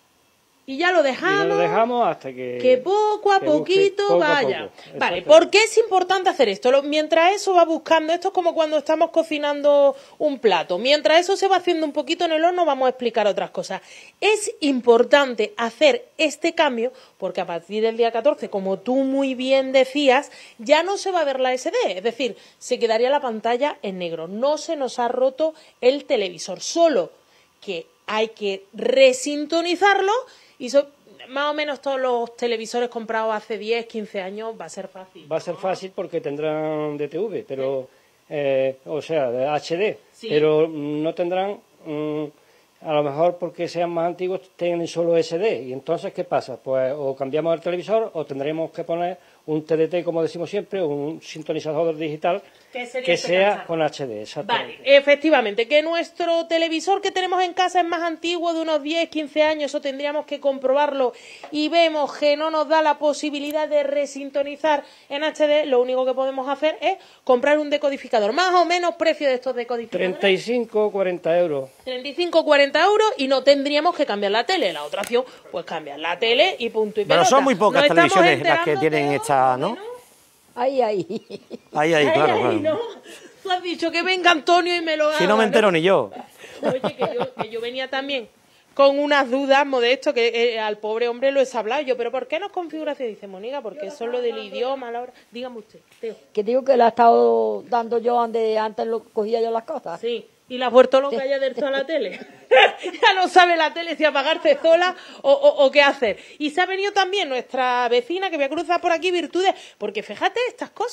Y ya lo dejamos. Y lo dejamos hasta que... Que poco a que poquito poco vaya. A poco. Vale, ¿por qué es importante hacer esto? Lo, mientras eso va buscando, esto es como cuando estamos cocinando un plato. Mientras eso se va haciendo un poquito en el horno, vamos a explicar otras cosas. Es importante hacer este cambio porque a partir del día catorce, como tú muy bien decías, ya no se va a ver la S D. Es decir, se quedaría la pantalla en negro. No se nos ha roto el televisor. Solo que hay que resintonizarlo. Y so, más o menos todos los televisores comprados hace diez, quince años va a ser fácil. Va a ser fácil porque tendrán D T V, pero, eh, o sea, H D, sí. Pero no tendrán, mmm, a lo mejor porque sean más antiguos, tienen solo S D. Y entonces, ¿qué pasa? Pues o cambiamos el televisor o tendremos que poner un T D T, como decimos siempre, o un sintonizador digital que, que sea con H D. Vale, efectivamente, que nuestro televisor que tenemos en casa es más antiguo, de unos diez, quince años, eso tendríamos que comprobarlo y vemos que no nos da la posibilidad de resintonizar en H D, lo único que podemos hacer es comprar un decodificador. Más o menos precio de estos decodificadores. treinta y cinco o cuarenta euros. treinta y cinco o cuarenta euros y no tendríamos que cambiar la tele. La otra opción, pues cambiar la tele y punto y pelota. Pero son muy pocas televisiones las que tienen esta, ¿no? Ahí, ahí. Ahí, ahí, claro, claro. No. Tú has dicho que venga Antonio y me lo haga. Si no me entero ¿no? ni yo. Oye, que yo, que yo venía también con unas dudas, Modesto, que eh, al pobre hombre lo he hablado yo, pero ¿por qué no es configuración? Dice, Mónica, porque eso es lo del idioma, la hora. Dígame usted, Teo. Que digo que la he estado dando yo donde antes lo cogía yo las cosas. Sí. ¿Y la has vuelto loca ya de toda la tele? Ya no sabe la tele si apagarse sola o, o, o qué hacer. Y se ha venido también nuestra vecina, que voy a cruzar por aquí, Virtudes, porque fíjate estas cosas.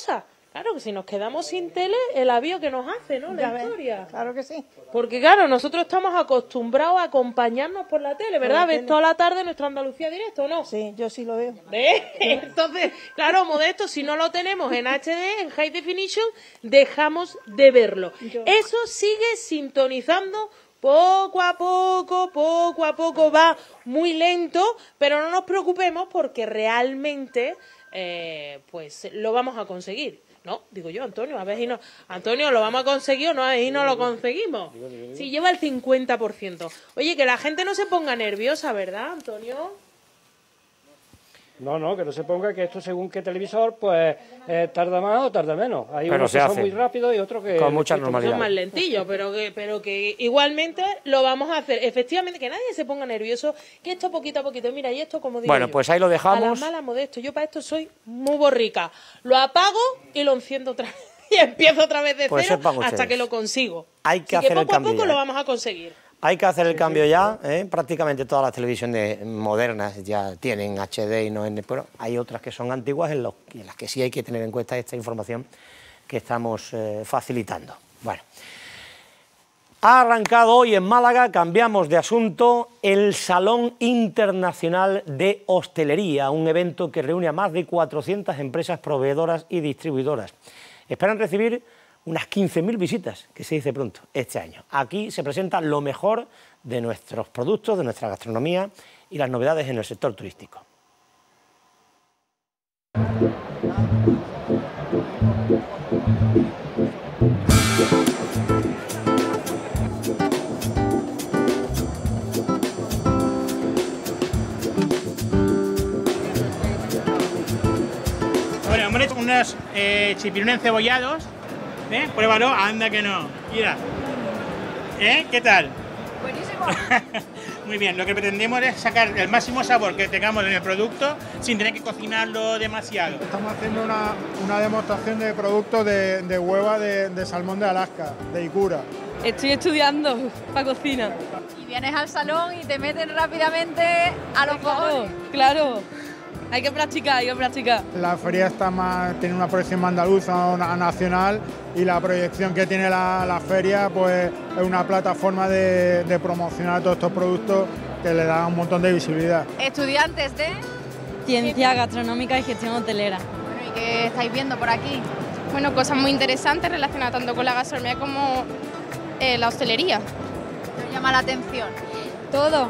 Claro, que si nos quedamos sin tele, el avío que nos hace, ¿no? La Ya ves, historia. claro que sí. Porque claro, nosotros estamos acostumbrados a acompañarnos por la tele, ¿verdad? la ¿Ves tele. toda la tarde nuestra Andalucía Directo o no? Sí, yo sí lo veo. ¿Ves? Entonces, claro, Modesto, si no lo tenemos en H D, en High Definition, dejamos de verlo. Yo- Eso sigue sintonizando poco a poco, poco a poco, va muy lento, pero no nos preocupemos porque realmente, eh, pues, lo vamos a conseguir. No, digo yo, Antonio, a ver si no, Antonio, ¿lo vamos a conseguir o no? A ver si no lo conseguimos. Sí, lleva el cincuenta por ciento. Oye, que la gente no se ponga nerviosa, ¿verdad, Antonio? No, no, que no se ponga que esto según qué televisor, pues eh, tarda más o tarda menos. Hay Pero unos se que hace. son muy rápidos y otros que... Con mucha que- normalidad. Son más lentillos, pero que, pero que igualmente lo vamos a hacer. Efectivamente, que nadie se ponga nervioso, que esto poquito a poquito. Mira, y esto como digo Bueno, yo, pues ahí lo dejamos. A las malas, Modesto. Yo para esto soy muy borrica. Lo apago y lo enciendo otra vez. Y empiezo otra vez de Pues cero sepan hasta ustedes. que lo consigo. Hay que Así hacer que el poco a cambio poco ya. lo vamos a conseguir. Hay que hacer el cambio ya, ¿eh? Prácticamente todas las televisiones modernas ya tienen H D y no N, pero hay otras que son antiguas en, los, en las que sí hay que tener en cuenta esta información que estamos eh, facilitando. Bueno, ha arrancado hoy en Málaga, cambiamos de asunto, el Salón Internacional de Hostelería, un evento que reúne a más de cuatrocientas empresas proveedoras y distribuidoras. Esperan recibir unas quince mil visitas, que se dice pronto, este año. Aquí se presenta lo mejor de nuestros productos, de nuestra gastronomía y las novedades en el sector turístico. Bueno, hemos hecho unos eh, chipirones encebollados. ¿Eh? Pruébalo, anda que no. Mira. ¿Eh? ¿Qué tal? Buenísimo. Muy bien, lo que pretendemos es sacar el máximo sabor que tengamos en el producto sin tener que cocinarlo demasiado. Estamos haciendo una, una demostración de productos de, de hueva de, de salmón de Alaska, de Ikura. Estoy estudiando para cocina. Y vienes al salón y te meten rápidamente a los fogones. Claro. Hay que practicar, hay que practicar. La feria está más, tiene una proyección más andaluza, una nacional, y la proyección que tiene la, la feria pues es una plataforma de, de promocionar todos estos productos que le dan un montón de visibilidad. Estudiantes de... Ciencia gastronómica y gestión hotelera. Bueno, ¿y qué estáis viendo por aquí? Bueno, cosas muy interesantes relacionadas tanto con la gastronomía como eh, la hostelería. ¿Qué os llama la atención? Todo.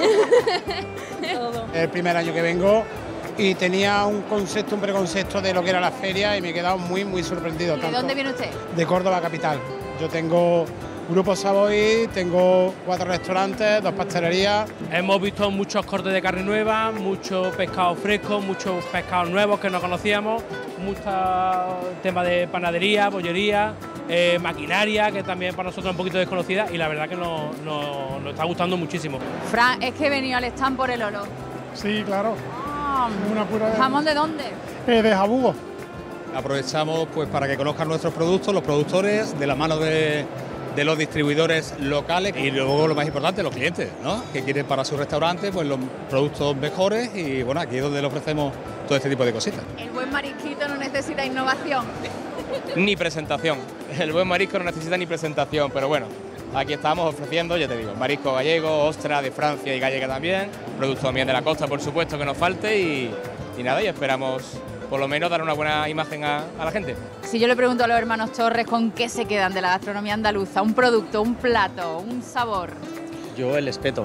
Todo. Es el primer año que vengo y tenía un concepto, un preconcepto de lo que era la feria y me he quedado muy, muy sorprendido. ¿Y de tanto dónde viene usted? De Córdoba capital. Yo tengo Grupo Savoy, tengo cuatro restaurantes, dos pastelerías. Hemos visto muchos cortes de carne nueva, mucho pescado fresco, muchos pescados nuevos que no conocíamos, mucho tema de panadería, bollería, eh, maquinaria, que también para nosotros es un poquito desconocida y la verdad que nos, nos, nos está gustando muchísimo. Fran, es que he venido al stand por el olor. Sí, claro. Ah, Una pura de, ¿jamón de dónde? eh, de jabugo. Aprovechamos pues para que conozcan nuestros productos, los productores, de la mano de, de los distribuidores locales y luego lo más importante, los clientes, ¿no? Que quieren para su restaurante pues los productos mejores y bueno, aquí es donde le ofrecemos todo este tipo de cositas. El buen marisquito no necesita innovación. Ni presentación. El buen marisco no necesita ni presentación, pero bueno, aquí estamos ofreciendo, ya te digo, marisco gallego, ostra de Francia y gallega también, producto también de la costa, por supuesto, que nos falte y, y nada, y esperamos por lo menos dar una buena imagen a, a la gente. Si yo le pregunto a los hermanos Torres con qué se quedan de la gastronomía andaluza, un producto, un plato, un sabor. Yo el espeto.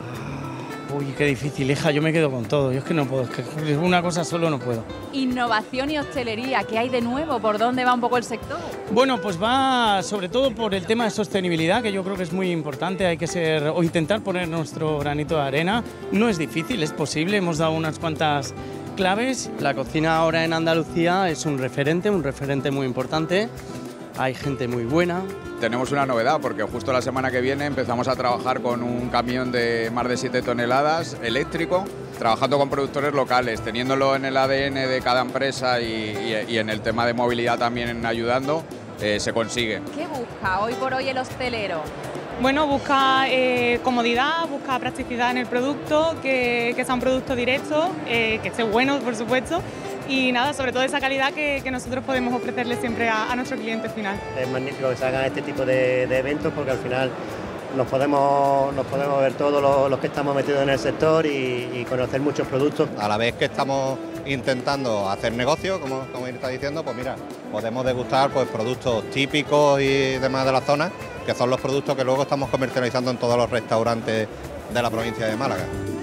Uy, qué difícil, hija, yo me quedo con todo. Yo es que no puedo, es que una cosa solo no puedo. Innovación y hostelería, ¿qué hay de nuevo? ¿Por dónde va un poco el sector? Bueno, pues va sobre todo por el tema de sostenibilidad, que yo creo que es muy importante. Hay que ser o intentar poner nuestro granito de arena. No es difícil, es posible. Hemos dado unas cuantas claves. La cocina ahora en Andalucía es un referente, un referente muy importante. Hay gente muy buena. Tenemos una novedad porque justo la semana que viene empezamos a trabajar con un camión de más de siete toneladas eléctrico, trabajando con productores locales, teniéndolo en el A D N de cada empresa y, y, y en el tema de movilidad también ayudando, eh, se consigue. ¿Qué busca hoy por hoy el hostelero? Bueno, busca eh, comodidad, busca practicidad en el producto, que, que sea un producto directo, eh, que esté bueno, por supuesto, y nada, sobre todo esa calidad que, que nosotros podemos ofrecerle siempre a, a nuestro cliente final. Es magnífico que se hagan este tipo de, de eventos porque al final nos podemos, nos podemos ver todos los, los que estamos metidos en el sector y, y conocer muchos productos. A la vez que estamos intentando hacer negocio, como, como está diciendo, pues mira, podemos degustar pues productos típicos y demás de la zona, que son los productos que luego estamos comercializando en todos los restaurantes de la provincia de Málaga.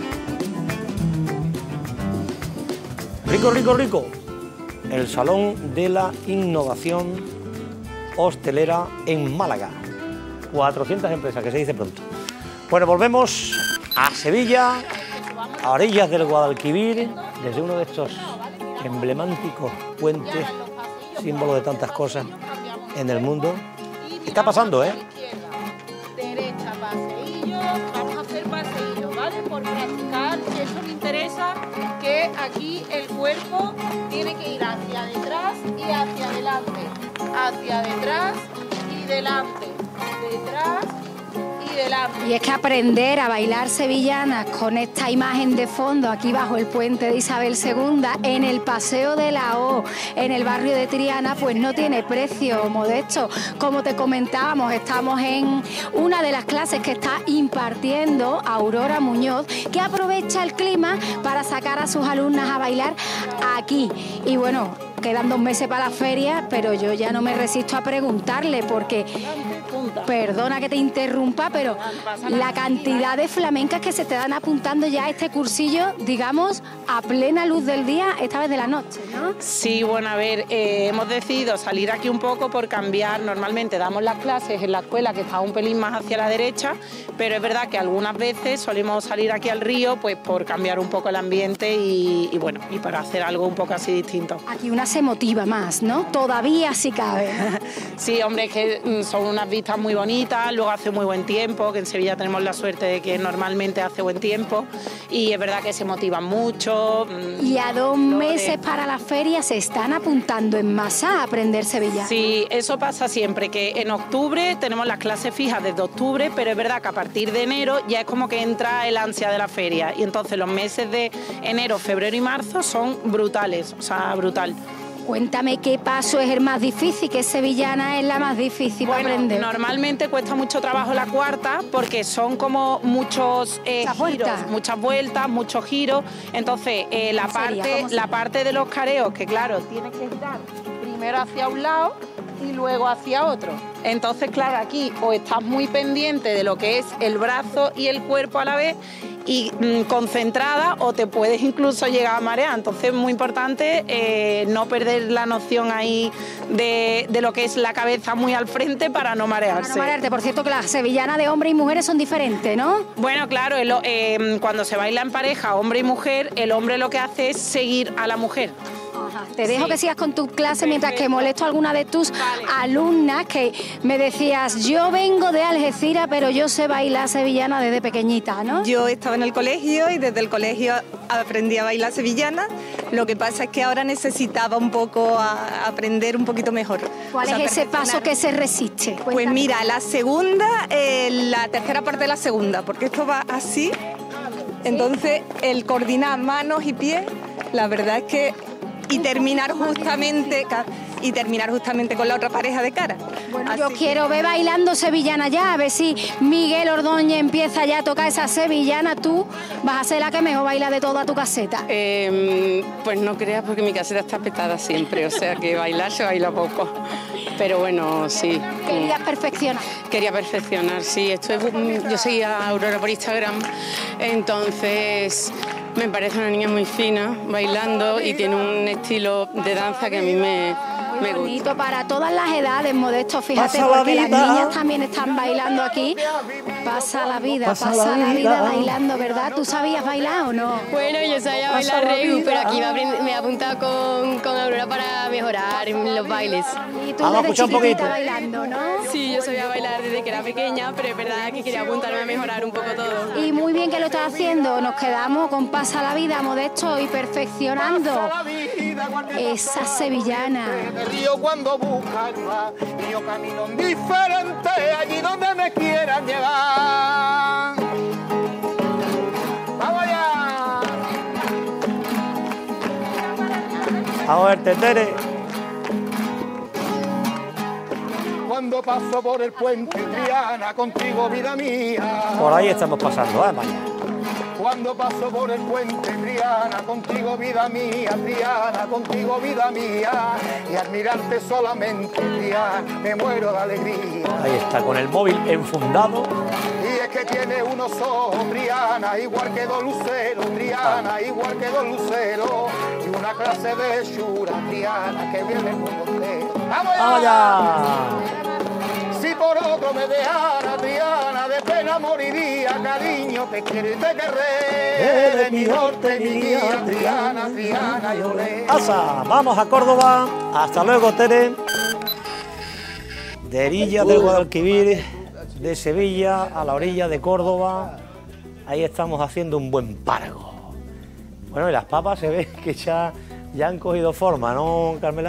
Rico, rico, rico. El Salón de la Innovación Hostelera en Málaga. cuatrocientas empresas, que se dice pronto. Bueno, volvemos a Sevilla, a orillas del Guadalquivir, desde uno de estos emblemáticos puentes, símbolo de tantas cosas en el mundo. Está pasando, ¿eh? Derecha, paseillo, vamos a hacer paseillo, ¿vale? Por practicar, eso me interesa, que aquí el cuerpo tiene que ir hacia detrás y hacia adelante, hacia detrás y delante, detrás y delante. Y es que aprender a bailar sevillanas con esta imagen de fondo aquí bajo el puente de Isabel segunda, en el Paseo de la O, en el barrio de Triana, pues no tiene precio, Modesto. Como te comentábamos, estamos en una de las clases que está impartiendo Aurora Muñoz, que aprovecha el clima para sacar a sus alumnas a bailar aquí. Y bueno, quedan dos meses para la feria, pero yo ya no me resisto a preguntarle porque, perdona que te interrumpa, pero la cantidad de flamencas que se te dan apuntando ya a este cursillo, digamos, a plena luz del día, esta vez de la noche, ¿no? Sí, bueno, a ver, eh, hemos decidido salir aquí un poco por cambiar. Normalmente damos las clases en la escuela que está un pelín más hacia la derecha, pero es verdad que algunas veces solemos salir aquí al río pues por cambiar un poco el ambiente y, y bueno, y para hacer algo un poco así distinto. Aquí una se motiva más, ¿no? Todavía si cabe. Sí, hombre, es que son unas vistas muy bonitas, luego hace muy buen tiempo, que en Sevilla tenemos la suerte de que normalmente hace buen tiempo y es verdad que se motivan mucho. Y a dos meses para la feria se están apuntando en masa a aprender sevillano. Sí, eso pasa siempre, que en octubre tenemos las clases fijas desde octubre, pero es verdad que a partir de enero ya es como que entra el ansia de la feria y entonces los meses de enero, febrero y marzo son brutales, o sea, brutal. Cuéntame qué paso es el más difícil, qué sevillana es la más difícil bueno, para aprender. Normalmente cuesta mucho trabajo la cuarta porque son como muchos eh, giros, muchas vueltas, muchos giros. Entonces eh, la, parte, la parte de los careos, que claro, tienes que girar primero hacia un lado y luego hacia otro. Entonces, claro, aquí o estás muy pendiente de lo que es el brazo y el cuerpo a la vez y mmm, concentrada o te puedes incluso llegar a marear. Entonces es muy importante eh, no perder la noción ahí de, de lo que es la cabeza muy al frente para no marearse. Para no marearte. Por cierto que las sevillanas de hombres y mujeres son diferentes, ¿no? Bueno, claro, el, eh, cuando se baila en pareja, hombre y mujer, el hombre lo que hace es seguir a la mujer. Ajá. Te dejo sí. que sigas con tu clase mientras que molesto a alguna de tus vale. alumnas que me decías, yo vengo de Algeciras, pero yo sé bailar sevillana desde pequeñita, ¿no? Yo estaba en el colegio y desde el colegio aprendí a bailar sevillana. Lo que pasa es que ahora necesitaba un poco a aprender un poquito mejor. ¿Cuál o sea, es ese paso que se resiste? Cuéntame. Pues mira, la segunda, eh, la tercera parte de la segunda, porque esto va así. Entonces, el coordinar manos y pies, la verdad es que y terminar justamente y terminar justamente con la otra pareja de cara. Bueno, Así yo quiero ver bailando sevillana ya, a ver si Miguel Ordóñez empieza ya a tocar esa sevillana. Tú vas a ser la que mejor baila de toda tu caseta. Eh, pues no creas, porque mi caseta está petada siempre, o sea que bailar se baila poco. Pero bueno, sí. ¿Querías perfeccionar? Quería perfeccionar, sí. Esto es, yo seguía a Aurora por Instagram, entonces me parece una niña muy fina, bailando, y tiene un estilo de danza que a mí me, me gusta. Bonito para todas las edades, Modesto, fíjate, porque las niñas también están bailando aquí. Pasa la vida, pasa, pasa la, vida. la vida bailando, ¿verdad? ¿Tú sabías bailar o no? Bueno, yo sabía bailar regu, pero aquí me, me he apuntado con, con Aurora para mejorar los bailes. Y tú desde chiquitita bailando, ¿no? Sí, yo sabía bailar desde que era pequeña, pero es verdad que quería apuntarme a mejorar un poco todo. Y muy bien que lo estás haciendo. Nos quedamos con Pasa la vida, Modesto, y perfeccionando esa sevillana. Río cuando busca ayuda, y yo camino diferente allí donde me quieran llevar. ¡Vamos allá! A ver, Tere. Cuando paso por el puente Triana, contigo vida mía. Por ahí estamos pasando, ¿eh, Maña? Cuando paso por el puente Triana, contigo vida mía, Triana, contigo vida mía. Y al mirarte solamente, Triana, me muero de alegría. Ahí está, con el móvil enfundado. Y es que tiene unos ojos, Triana, igual que dos luceros, Triana, igual que dos luceros. Y una clase de chura, Triana, que viene con usted. ¡Vamos allá! Si por otro me dejara, Triana, de pena moriría, cariño, te quiero y te querré. De mi norte, mi guía, Triana, Triana, yo le. ¡Asa! Vamos a Córdoba. Hasta luego, Tere. De Erilla del Guadalquivir, de Sevilla a la orilla de Córdoba. Ahí estamos haciendo un buen pargo. Bueno, y las papas se ve que ya, ya han cogido forma, ¿no, Carmela?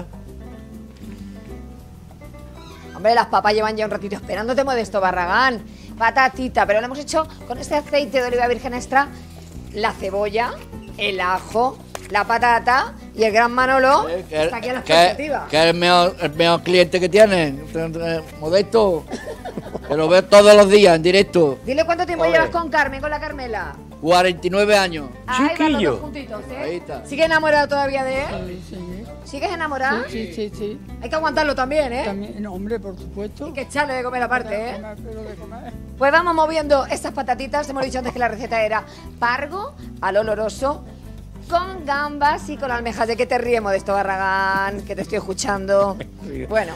Hombre, las papas llevan ya un ratito esperándote, Modesto Barragán. Patatita, pero lo hemos hecho con este aceite de oliva virgen extra, la cebolla, el ajo, la patata y el gran Manolo que, está aquí a la que, expectativa. que es el mejor, el mejor cliente que tienen, Modesto, que lo veo todos los días en directo. Dile cuánto tiempo Ole. llevas con Carmen, con la Carmela. cuarenta y nueve años. Ahí van los dos juntitos, ¿eh? Ahí está. ¿Sigues enamorado todavía de él? Sí, sí. ¿Sigues enamorado? Sí, sí, sí. Hay que aguantarlo también, ¿eh? También, no, hombre, por supuesto. Hay que echarle de comer aparte, De ¿eh? comer, pero de comer. Pues vamos moviendo estas patatitas. Hemos dicho antes que la receta era pargo al oloroso con gambas y con almejas. ¿De qué te ríes, Modesto Barragán? Que te estoy escuchando. Bueno.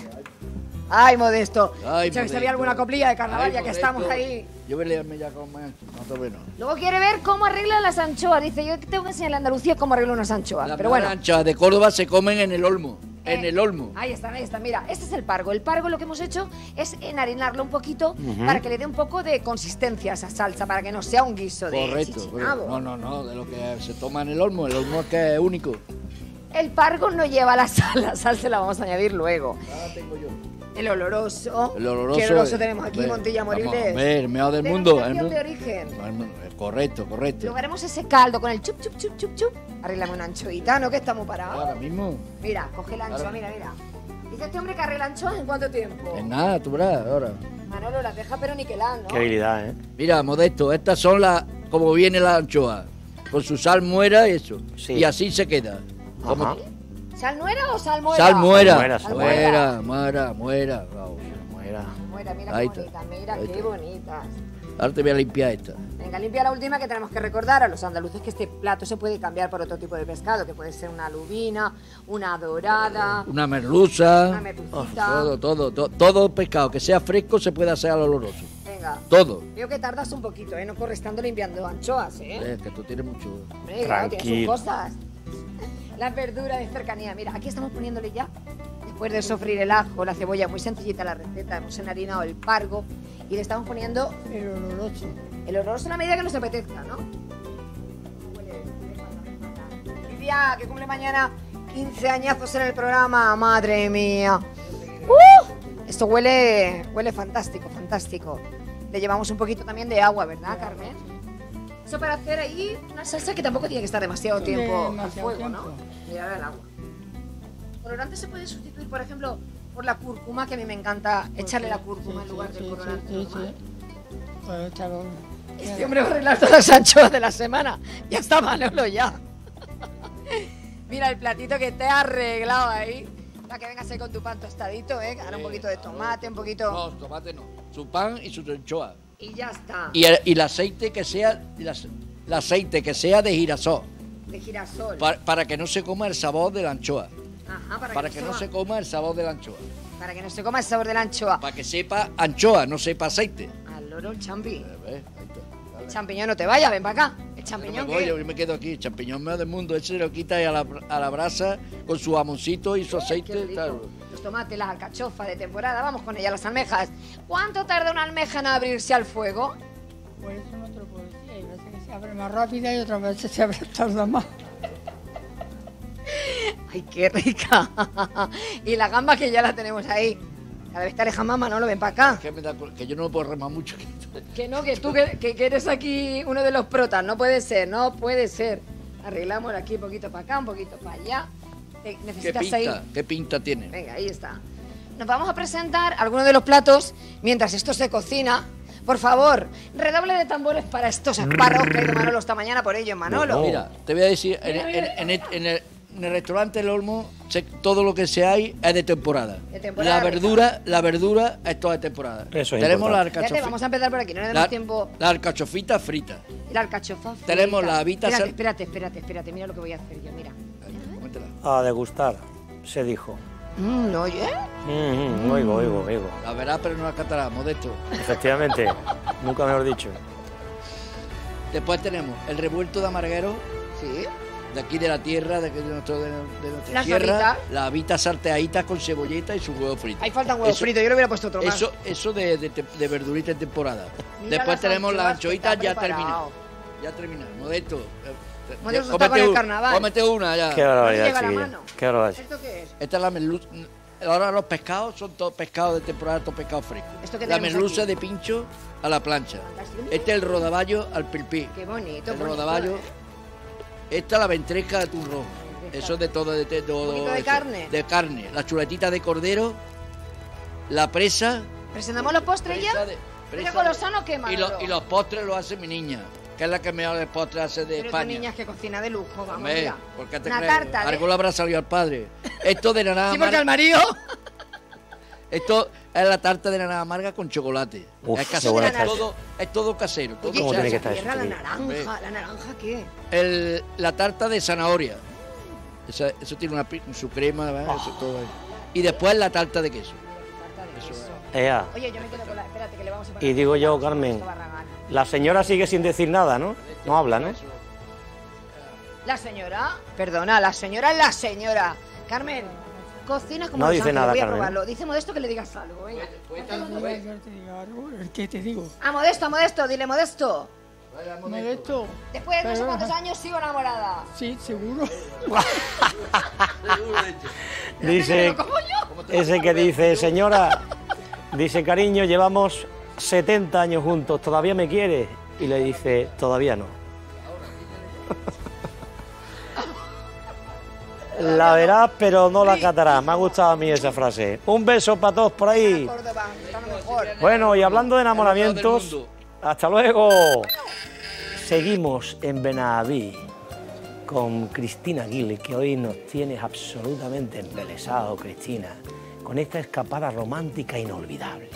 Ay, Modesto. Ay, Escucha, que se había Modesto. alguna coplilla de carnaval, Ay, ya que Modesto. estamos ahí. Yo voy a leerme ya con más, más o menos. Luego quiere ver cómo arreglan las anchoas. Dice, yo tengo que enseñarle a Andalucía cómo arreglan unas anchoas. Las Pero bueno. anchas de Córdoba se comen en el olmo. En Eh, el olmo. Ahí están, ahí están. Mira, este es el pargo. El pargo lo que hemos hecho es enharinarlo un poquito Ujú. para que le dé un poco de consistencia a esa salsa, para que no sea un guiso de Correcto. chichinabo. No, no, no, de lo que se toma en el olmo. El olmo es que es único. El pargo no lleva la sal, la sal se la vamos a añadir luego. Ahora tengo yo. El oloroso. El oloroso. ¿Qué oloroso es- tenemos aquí, ve, Montilla vamos, Moriles? ve, el mejor del mundo. El Denominación mu- de origen. el mu- Correcto, correcto. Luego haremos ese caldo con el chup, chup, chup, chup, chup. Arréglame una anchoita, ¿no? Que estamos parados. Ahora mismo. Mira, coge la anchoa, Ahora. mira, mira. Dice este hombre que arregla anchoas en cuánto tiempo. En nada, tú verás ahora. Manolo, las deja pero niquelán, ¿no? Qué habilidad, ¿eh? Mira, Modesto, estas son las como viene la anchoa. Con su salmuera y eso. Sí. Y así se queda. Como- ¿Salmuera o salmuera? Salmuera. Salmuera, Muera, muera, muera. Bravo. Muera. Muera, mira Ahí qué está. bonitas, mira Ahí qué está. bonitas. Ahora te voy a limpiar esta. Venga, limpia la última que tenemos que recordar a los andaluces que este plato se puede cambiar por otro tipo de pescado, que puede ser una lubina, una dorada, Una merluza. una merlucita. Todo, todo, to- todo pescado que sea fresco se puede hacer al oloroso. Venga. Todo. Veo que tardas un poquito, ¿eh? No corres tanto limpiando anchoas, ¿eh? Eh, que tú tienes mucho. Hombre, claro, tiene sus Tranquilo. cosas. Las verduras de cercanía. Mira, aquí estamos poniéndole ya, después de sofreír el ajo, la cebolla, muy sencillita la receta, hemos enharinado el pargo y le estamos poniendo El oloroso. el oloroso a la medida que nos apetezca, ¿no? Lidia, que cumple mañana quince añazos en el programa, madre mía. ¡Uh! Esto huele, huele fantástico, fantástico. Le llevamos un poquito también de agua, ¿verdad, Carmen? Eso para hacer ahí una salsa que tampoco tiene que estar demasiado Sí, tiempo demasiado al fuego, tiempo. ¿no? Mirar el agua. Colorante se puede sustituir, por ejemplo, por la cúrcuma, que a mí me encanta echarle la cúrcuma en lugar del colorante. Sí, normal. sí. Pues échalo. Este hombre va a arreglar todas las anchoas de la semana. Ya está Manolo, ya. Mira el platito que te ha arreglado ahí. Para que vengas ahí con tu pan tostadito, ¿eh? Ahora un poquito de tomate, un poquito... No, tomate no. Su pan y su anchoa. Y ya está. Y el, y el aceite que sea, y las- el aceite que sea de girasol. De girasol. Para, para que no se coma el sabor de la anchoa. Ajá, para, Para que, que no no se se coma el sabor de la anchoa. Para que no se coma el sabor de la anchoa. Para que sepa anchoa, no sepa aceite. Al loro el champi. ¿Ves? El champiñón no te vaya, ven para acá. El Yo champiñón me voy, ¿qué? yo me quedo aquí. El champiñón mejor del mundo. Ese lo quita y a la, a la brasa con su jamoncito y su aceite. Claro. Los tomates, las alcachofas de temporada, vamos con ellas, las almejas. ¿Cuánto tarda una almeja en abrirse al fuego? Pues eso no te lo puedo decir. Hay veces que se abre más rápida y otras veces se abre tarda más. ¡Ay, qué rica! Y la gamba que ya la tenemos ahí. Cada vez te alejas más, Manolo, ven para acá. Que, me da col- que yo no puedo remar mucho. Que no, que tú que, que- que eres aquí uno de los protas. No puede ser, no puede ser. Arreglamos aquí un poquito para acá, un poquito para allá. ¿Te ¿Qué necesitas pinta? ahí? ¿Qué pinta tiene? Venga, ahí está. Nos vamos a presentar algunos de los platos mientras esto se cocina. Por favor, redoble de tambores para estos esparros que ha ido Manolo esta mañana por ello, Manolo. Mira, te voy a decir, en, en- en el, en el- en el restaurante El Olmo, se- todo lo que se hay es de temporada. De temporada, La verdura, la verdura es toda de temporada. Eso es Tenemos la importante. Fíjate, alcachofa, vamos a empezar por aquí, no le demos la, tiempo. la alcachofita frita. La alcachofa frita. Tenemos la habita Espérate, sal- espérate, espérate, espérate, mira lo que voy a hacer yo, mira. A degustar, se dijo. Mm, ¿no oye? Mm, mm, oigo, oigo, oigo. La verás, pero no la catarás, Modesto. Efectivamente, nunca mejor dicho. Después tenemos el revuelto de amarguero. Sí. De aquí de la tierra, de, aquí de, nuestro, de, de nuestra Las tierra. habitas. Las habitas salteaditas con cebolleta y su huevo frito. Ahí faltan huevos Eso- fritos, yo le hubiera puesto otro más. Eso, eso de, de, de verdurita en temporada. Mira Después las tenemos las anchoas que anchoitas ya está preparado. terminadas. Ya terminadas. Modesto. eh, Modesto cómete está con el un- carnaval. Cómete una ya. Qué barbaridad, llega la chiquillo. mano. Qué barbaridad. ¿Esto qué es? Esta es la merluza. Ahora los pescados son todos pescados de temporada, todos pescados frescos. ¿Esto qué La tenemos merluza aquí? de pincho a la plancha. Fantástico. Este es el rodaballo al pilpí. Qué bonito, El bonito, rodaballo. ¿eh? Esta es la ventresca de atún rojo. Eso es de todo, de, de todo. ¿Un poquito de eso. carne? De carne. La chuletita de cordero. La presa. ¿Presentamos los postres ya? Presa de- ¿Mira presa con de- los sanos qué, Y, Manolo? lo- y los postres los hace mi niña, que es la que mejor postres hace de Pero tu España. niña es que cocina de lujo, vamos, Hombre, mira. ¿por qué te Una crees? tarta, ¿eh? Algo le habrá salido al padre. Esto de naranja Sí, porque amarga- al marido. Esto es la tarta de naranja amarga con chocolate. Uf, es, qué casero, buena es, tarta. todo, es todo casero. Todo Oye, ¿Cómo se tiene hace. que estar eso, Tierra, la chiquillo? naranja, ¿la naranja qué? El- la tarta de zanahoria. Esa- eso tiene una, pi- su crema, ¿verdad? Eso todo ahí. Y después la tarta de queso. Eso es. Ea. Oye, yo me quedo con la... Espérate, que le vamos a poner... Y digo yo, Carmen, la señora sigue sin decir nada, ¿no? No habla, ¿no? La señora... Perdona, la señora es la señora. Carmen, cocinas como No Los dice Ángeles, nada, voy a Carmen. probarlo. Dice Modesto que le digas algo, venga. Yo te digo algo, ¿el qué te digo? Ah, Modesto, Modesto, dile Modesto. Modesto. Después de no sé Pero- cuántos años sigo enamorada. Sí, seguro. Dice, ese que dice, señora, dice, cariño, llevamos setenta años juntos, ¿todavía me quiere? Y le dice, todavía no. La verás, pero no la catarás. Me ha gustado a mí esa frase. Un beso para todos por ahí. Córdoba, está lo mejor. Bueno, y hablando de enamoramientos, hasta luego. Seguimos en Benaví con Cristina Aguile, que hoy nos tienes absolutamente embelesado, Cristina, con esta escapada romántica inolvidable.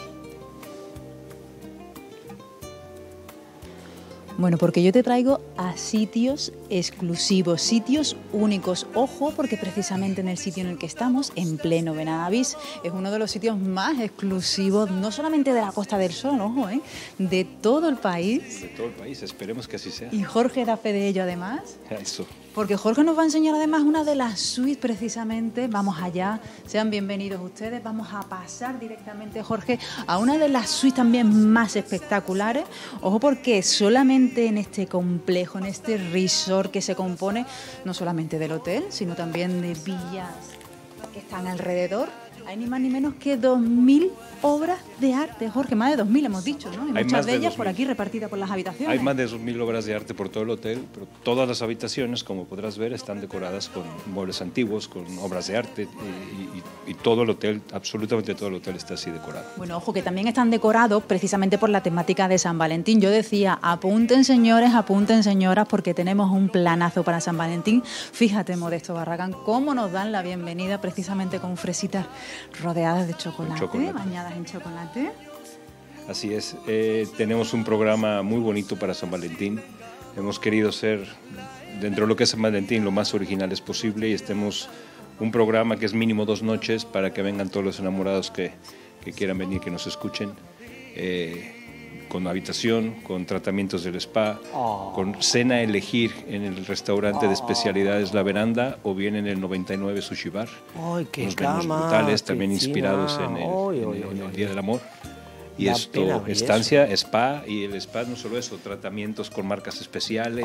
Bueno, porque yo te traigo a sitios exclusivos, sitios únicos. Ojo, porque precisamente en el sitio en el que estamos, en pleno Benavís, es uno de los sitios más exclusivos, no solamente de la Costa del Sol, ojo, ¿eh? de todo el país. De todo el país, esperemos que así sea. Y Jorge da fe de ello además. Eso. Porque Jorge nos va a enseñar además una de las suites precisamente. Vamos allá, sean bienvenidos ustedes. Vamos a pasar directamente, Jorge, a una de las suites también más espectaculares. Ojo, porque solamente en este complejo, en este resort que se compone no solamente del hotel, sino también de villas que están alrededor, hay ni más ni menos que dos mil obras de arte, Jorge, más de dos mil hemos dicho, ¿no? Y Hay muchas más de de ellas dos por mil. aquí repartidas por las habitaciones. Hay más de dos mil obras de arte por todo el hotel, pero todas las habitaciones, como podrás ver, están decoradas con muebles antiguos, con obras de arte y, y- y todo el hotel, absolutamente todo el hotel está así decorado. Bueno, ojo, que también están decorados precisamente por la temática de San Valentín. Yo decía, apunten señores, apunten señoras, porque tenemos un planazo para San Valentín. Fíjate, Modesto Barragán, cómo nos dan la bienvenida precisamente con fresitas rodeadas de chocolate, chocolate. bañadas en chocolate. Así es, eh, tenemos un programa muy bonito para San Valentín. Hemos querido ser, dentro de lo que es San Valentín, lo más originales posible y estemos un programa que es mínimo dos noches para que vengan todos los enamorados que, que quieran venir, que nos escuchen. Eh, con habitación, con tratamientos del spa, Oh. con cena a elegir en el restaurante de especialidades La Veranda o bien en el noventa y nueve Sushi Bar. ¡Ay, qué Unos menús cama! brutales, también Cristina! inspirados en el, Ay, en ay, el- ay, el Día del Amor. Y Da esto, pena ver estancia, spa, y el spa no solo eso, tratamientos con marcas especiales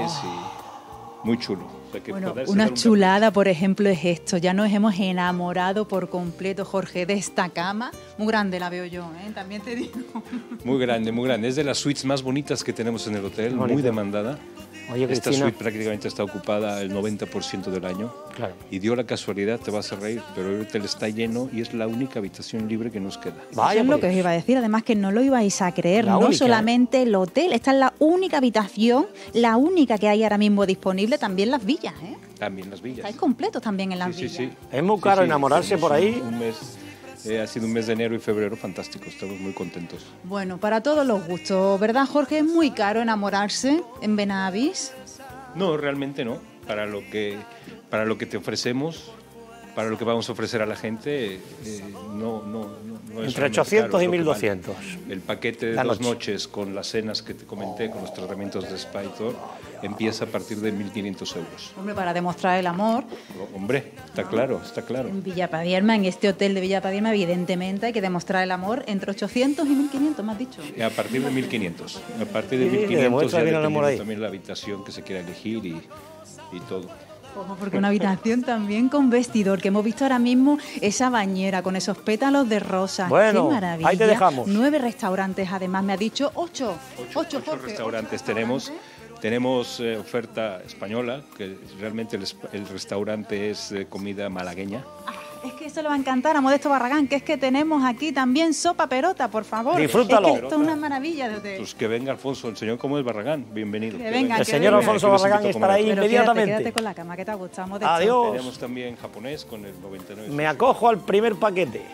y muy chulo. O sea, que Bueno, poderse una dar un chulada, por ejemplo, es esto. Ya nos hemos enamorado por completo, Jorge, de esta cama. Muy grande la veo yo, ¿eh? También te digo. Muy grande, muy grande. Es de las suites más bonitas que tenemos en el hotel, muy Bonito. demandada. Oye, Esta Cristina. suite prácticamente está ocupada el noventa por ciento del año. Claro. Y dio la casualidad, te vas a reír, pero el hotel está lleno y es la única habitación libre que nos queda. Eso es lo que os iba a decir, además que no lo ibais a creer, La no única, solamente el hotel, esta es la única habitación, la única que hay ahora mismo disponible, también las villas, ¿eh? También las villas. Estáis completos también en las Sí, villas. sí, sí. Es muy caro Sí, sí, enamorarse hicimos por ahí. Un, un mes, eh, ha sido un mes de enero y febrero fantástico, estamos muy contentos. Bueno, para todos los gustos, ¿verdad, Jorge? Es muy caro enamorarse en Benavís. No, realmente no. Para lo que, para lo que te ofrecemos, para lo que vamos a ofrecer a la gente, eh, no, no, no, no es Entre realmente ochocientos caro, y es lo que mil vale. doscientos. El paquete de La dos noche. noches con las cenas que te comenté, con los tratamientos de spa y todo, empieza a partir de mil quinientos euros. Hombre, para demostrar el amor, Hombre, está claro, está claro. en Villa Padierma, en este hotel de Villa Padierma, evidentemente hay que demostrar el amor entre ochocientos y mil quinientos, me has dicho. A partir de mil quinientos. A partir de Sí, mil le quinientos demuestra ya bien el amor dependiendo ahí. también la habitación que se quiera elegir y, y todo. Ojo, porque una habitación también con vestidor, que hemos visto ahora mismo esa bañera con esos pétalos de rosa. Bueno, ¡qué maravilla! ahí te dejamos. Nueve restaurantes, además, me ha dicho ocho. Ocho, Ocho Jorge. restaurantes tenemos. Tenemos eh, oferta española, que realmente el, esp- el restaurante es eh, comida malagueña. Es que eso le va a encantar a Modesto Barragán, que es que tenemos aquí también sopa perota, por favor. Disfrútalo. Es que esto es una maravilla de hotel. Pues que venga Alfonso, el señor como es Barragán, bienvenido. Que venga, El que señor venga. Alfonso Aquí les Barragán invito a estará comer. ahí Pero quédate, inmediatamente. quédate con la cama, que te ha gustado, Modesto. Adiós. Tenemos también japonés con el noventa y nueve. Me acojo al primer paquete.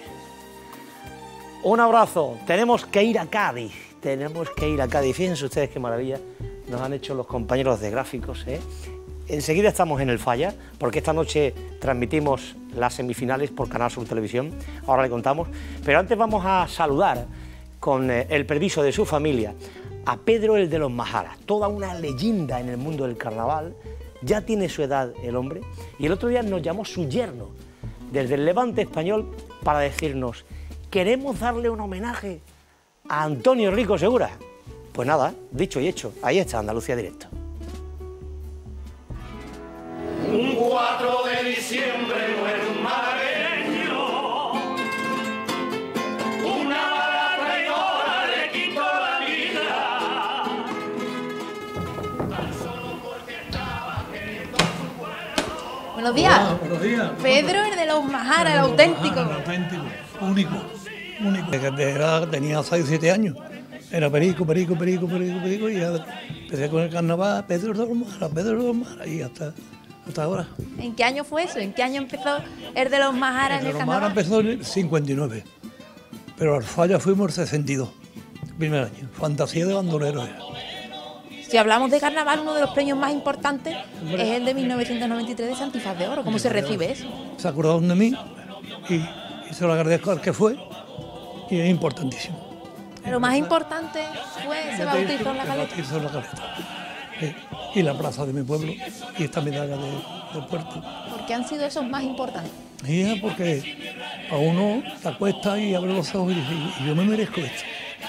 Un abrazo. Tenemos que ir a Cádiz. Tenemos que ir a Cádiz. Fíjense ustedes qué maravilla nos han hecho los compañeros de gráficos, ¿eh? Enseguida estamos en el Falla, porque esta noche transmitimos las semifinales por Canal Sur Televisión. Ahora le contamos. Pero antes vamos a saludar, con eh, el permiso de su familia, a Pedro el de los Majaras, toda una leyenda en el mundo del carnaval. Ya tiene su edad el hombre, y el otro día nos llamó su yerno desde el Levante español para decirnos: queremos darle un homenaje a Antonio Rico Segura. Pues nada, dicho y hecho, ahí está Andalucía Directo. Un cuatro de diciembre no es malagueño, una bala traidora le quitó la vida, tan solo porque estaba queriendo su pueblo. Buenos días. Hola, buenos días. Pedro, el de los Majaras, el auténtico. El auténtico, único, único. Desde que era- tenía seis o siete años. Era perico, perico, perico, perico, perico, y ya empecé con el carnaval, Pedro de los Majaras, Pedro de los Majaras, y hasta, hasta ahora. ¿En qué año fue eso? ¿En qué año empezó el de los Majaras en el El carnaval carnaval? empezó en el cincuenta y nueve, pero al Falla fuimos el sesenta y dos, primer año, fantasía de bandolero era. Si hablamos de carnaval, uno de los premios más importantes es el de mil novecientos noventa y tres de Santifaz de Oro. ¿Cómo se recibe eso? Se acordaron de mí y, y se lo agradezco al que fue, y es importantísimo. Lo más importante fue ese bautizo en la El caleta. bautizo en la caleta. Sí. Y la plaza de mi pueblo y esta medalla de, del puerto. ¿Por qué han sido esos más importantes? Y es porque a uno te acuesta y abre los ojos y dice, y yo me merezco esto.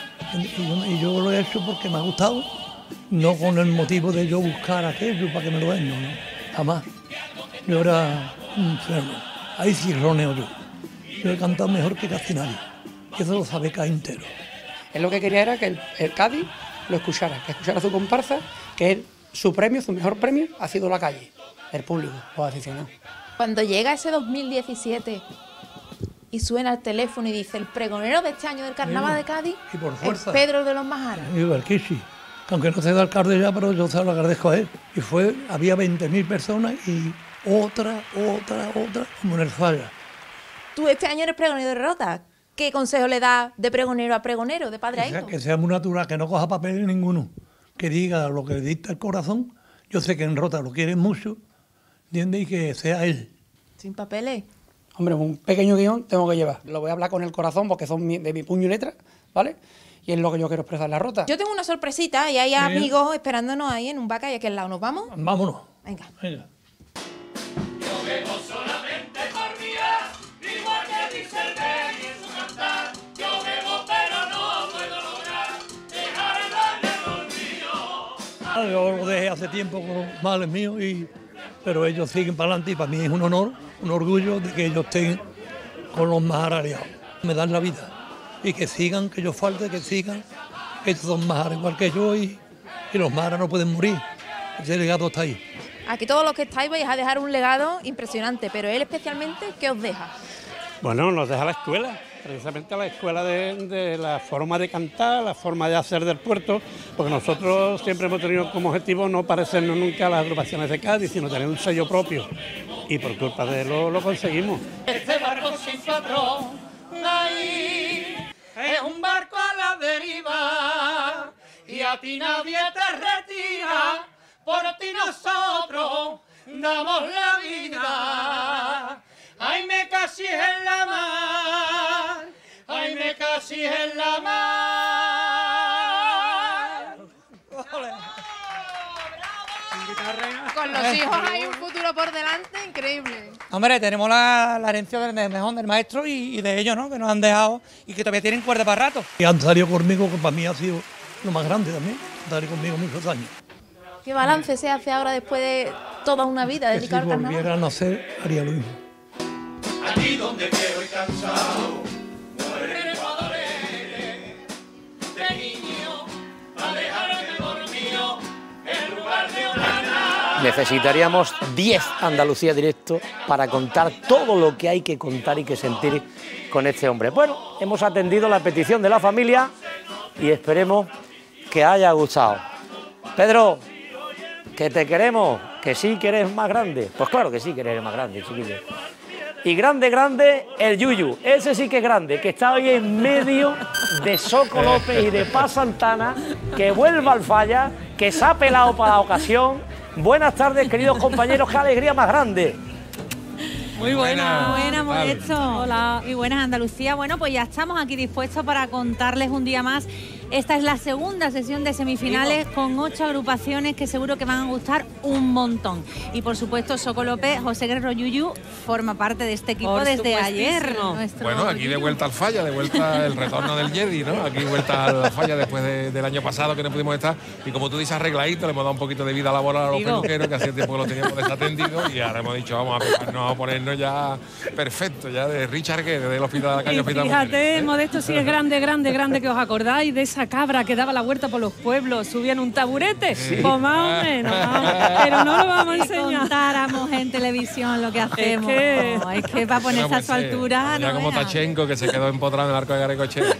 Y yo, y yo lo he hecho porque me ha gustado, no con el motivo de yo buscar aquello para que me lo den, no, no, jamás. Yo era un enfermo, ahí sí roneo yo. Yo he cantado mejor que casi nadie, que eso lo sabe cada entero. Él lo que quería era que el, el Cádiz lo escuchara, que escuchara su comparsa, que él, su premio, su mejor premio, ha sido la calle, el público, los aficionados. Cuando llega ese dos mil diecisiete y suena el teléfono y dice el pregonero de este año del carnaval de Cádiz Y por es fuerza. Pedro de los Majaras. Y Barquichi, aunque no sea de alcalde ya, pero yo se lo agradezco a él. Y fue, había veinte mil personas y otra, otra, otra, como en el Falla. Tú este año eres pregonero de Rota. ¿Qué consejo le das de pregonero a pregonero, de padre a Que sea, hijo? que sea muy natural, que no coja papel ninguno, que diga lo que le dicta el corazón. Yo sé que en Rota lo quieren mucho, ¿entiendes? Y que sea él. Sin papeles. Hombre, un pequeño guión tengo que llevar. Lo voy a hablar con el corazón porque son mi- de mi puño y letra, ¿vale? Y es lo que yo quiero expresar en la Rota. Yo tengo una sorpresita y hay amigos esperándonos ahí en un vaca y aquí al lado. ¿Nos vamos? Vámonos. Venga. Venga. Yo bebo solamente por mirar, igual que dice el rey en su cantar. Yo bebo pero no puedo lograr dejar de darle los míos. Yo lo dejé hace tiempo con los males míos, y, pero ellos siguen para adelante y para mí es un honor, un orgullo de que ellos estén con los Majaras aliados. Me dan la vida y que sigan, que yo falte, que sigan, que ellos son Majaras igual que yo y, y los Majaras no pueden morir. ese legado está ahí. Aquí todos los que estáis vais a dejar un legado impresionante, pero él especialmente, ¿qué os deja? Bueno, nos deja la escuela, precisamente la escuela de, de la forma de cantar, la forma de hacer del puerto, porque nosotros siempre hemos tenido como objetivo no parecernos nunca a las agrupaciones de Cádiz, sino tener un sello propio, y por culpa de él lo, lo conseguimos. Este barco sin patrón, ahí es un barco a la deriva, y a ti nadie te retira, por ti nosotros damos la vida. Ay, me casi en la mar, ay, me casi en la mar. Con los hijos hay un futuro por delante increíble. Hombre, tenemos la, la herencia del, del mejor del maestro y, y de ellos, ¿no? Que nos han dejado y que todavía tienen cuerda para rato. Y han salido conmigo, que para mí ha sido lo más grande también, estar conmigo muchos años. ¿Qué balance se hace ahora después de toda una vida Que si dedicada al carnaval? volviera a nacer, haría lo mismo. Aquí donde quiero y cansado, muere alegre, de niño, alejarme dormido, en lugar de una nada. Necesitaríamos diez Andalucía Directo para contar todo lo que hay que contar y que sentir con este hombre. Bueno, hemos atendido la petición de la familia y esperemos que haya gustado. Pedro, que te queremos, que sí que eres más grande. Pues claro que sí que eres más grande, chiquillo. Y grande, grande, el Yuyu. Ese sí que es grande, que está hoy en medio de Soco López y de Paz Santana, que vuelva al falla, que se ha pelado para la ocasión. Buenas tardes, queridos compañeros, qué alegría más grande. Muy buena, Buena, buena, Modesto. Hola y buenas Andalucía. Bueno, pues ya estamos aquí dispuestos para contarles un día más. Esta es la segunda sesión de semifinales con ocho agrupaciones que seguro que van a gustar un montón. Y por supuesto, Soco López, José Guerrero Yuyu forma parte de este equipo Por desde ayer. supuestísimo. Nuestro Bueno, aquí de vuelta al falla, de vuelta el retorno del Jedi, ¿no? Aquí vuelta al falla después de- del año pasado que no pudimos estar. Y como tú dices, arregladito, le hemos dado un poquito de vida laboral a los Digo. peluqueros, que hacía tiempo que lo teníamos desatendido. Y ahora hemos dicho, vamos a pegarnos, a ponernos ya perfecto, ya de Richard Gere, del hospital de la calle Y Hospital fíjate, Mujeres, ¿eh? Modesto, si es grande, grande, grande, que os acordáis de esa cabra que daba la vuelta por los pueblos, subía en un taburete, Sí. pues más o menos, pero no lo vamos a Si enseñar. contáramos en televisión lo que hacemos, que- no, es que para ponerse a su altura, Ya no como veas. Tachenko, que se quedó empotrado en el arco de Garecochea.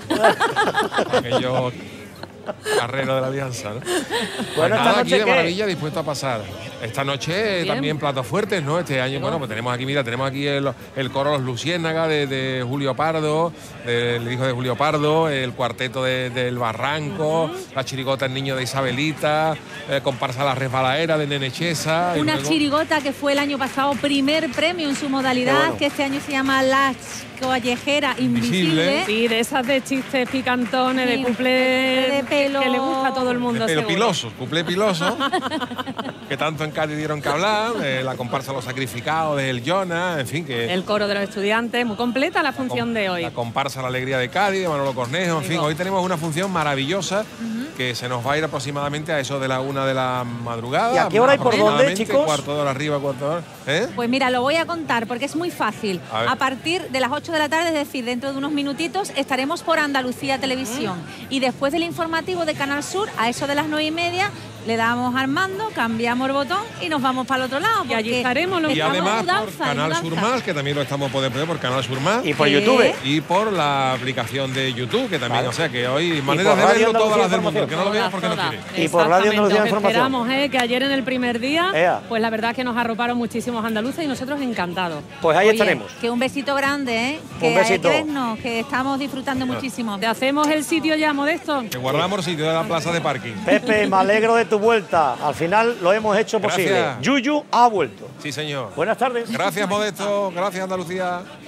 Aquello carrero de la alianza, ¿no? Pues Bueno, esta nada, aquí noche de ¿qué? maravilla, dispuesto a pasar. Esta noche Bien. también platos fuertes, ¿no? Este año, bueno, pues tenemos aquí, mira, tenemos aquí el, el coro Los Luciérnagas de, de Julio Pardo, el hijo de Julio Pardo, el cuarteto de- del Barranco, la chirigota El Niño de Isabelita, eh, comparsa La Resbaladera de Nene Chesa. y Una luego- chirigota que fue el año pasado primer premio en su modalidad, Qué bueno. que este año se llama La Callejera Invisible. Sí, de esas de chistes picantones, Sí, de cumple de pelo- que le gusta a todo el mundo. Pero seguro. pilosos, cuplé piloso, que tanto en Cádiz dieron que hablar, eh, la comparsa Los Sacrificados del Jonah, en fin, que El coro de los estudiantes, muy completa la función de hoy. la comparsa La Alegría de Cádiz, de Manolo Cornejo, en fin, Digo. hoy tenemos una función maravillosa que se nos va a ir aproximadamente a eso de la una de la madrugada. ¿Y a qué hora y por dónde, aproximadamente, chicos? Cuarto de hora arriba, cuarto de hora. ¿Eh? Pues mira, lo voy a contar porque es muy fácil. A ver. A, partir de las ocho de la tarde, es decir, dentro de unos minutitos, estaremos por Andalucía Televisión. Mm. Y después del informativo de Canal Sur, a eso de las nueve y media, le damos al mando, cambiamos el botón y nos vamos para el otro lado. Y allí porque estaremos los- Y estamos además en mudanza, por en Canal mudanza. Sur Más, que también lo estamos podemos ver por Canal Sur Más. Y por Sí. YouTube. Y por la aplicación de YouTube, que también, Vale. o sea que hoy por maneras de Radio verlo Andalucía todas las del mundo. Información. El que no lo vea Todas, porque no todas. quiere. Y por Radio Exactamente, Andalucía lo que Información. Esperamos, ¿eh? Que ayer en el primer día, Ea. pues la verdad que nos arroparon muchísimos andaluces y nosotros encantados. Pues ahí Oye, estaremos. Que un besito grande, ¿eh? Un Que hay besito. que vernos, que estamos disfrutando muchísimo. ¿Te hacemos el sitio ya, Modesto? Que guardamos sitio de la plaza de parking. Pepe, me alegro de tu vuelta. Al final lo hemos hecho posible. Gracias. Yuyu ha vuelto. Sí, señor. Buenas tardes. Gracias, Modesto. Gracias, Andalucía.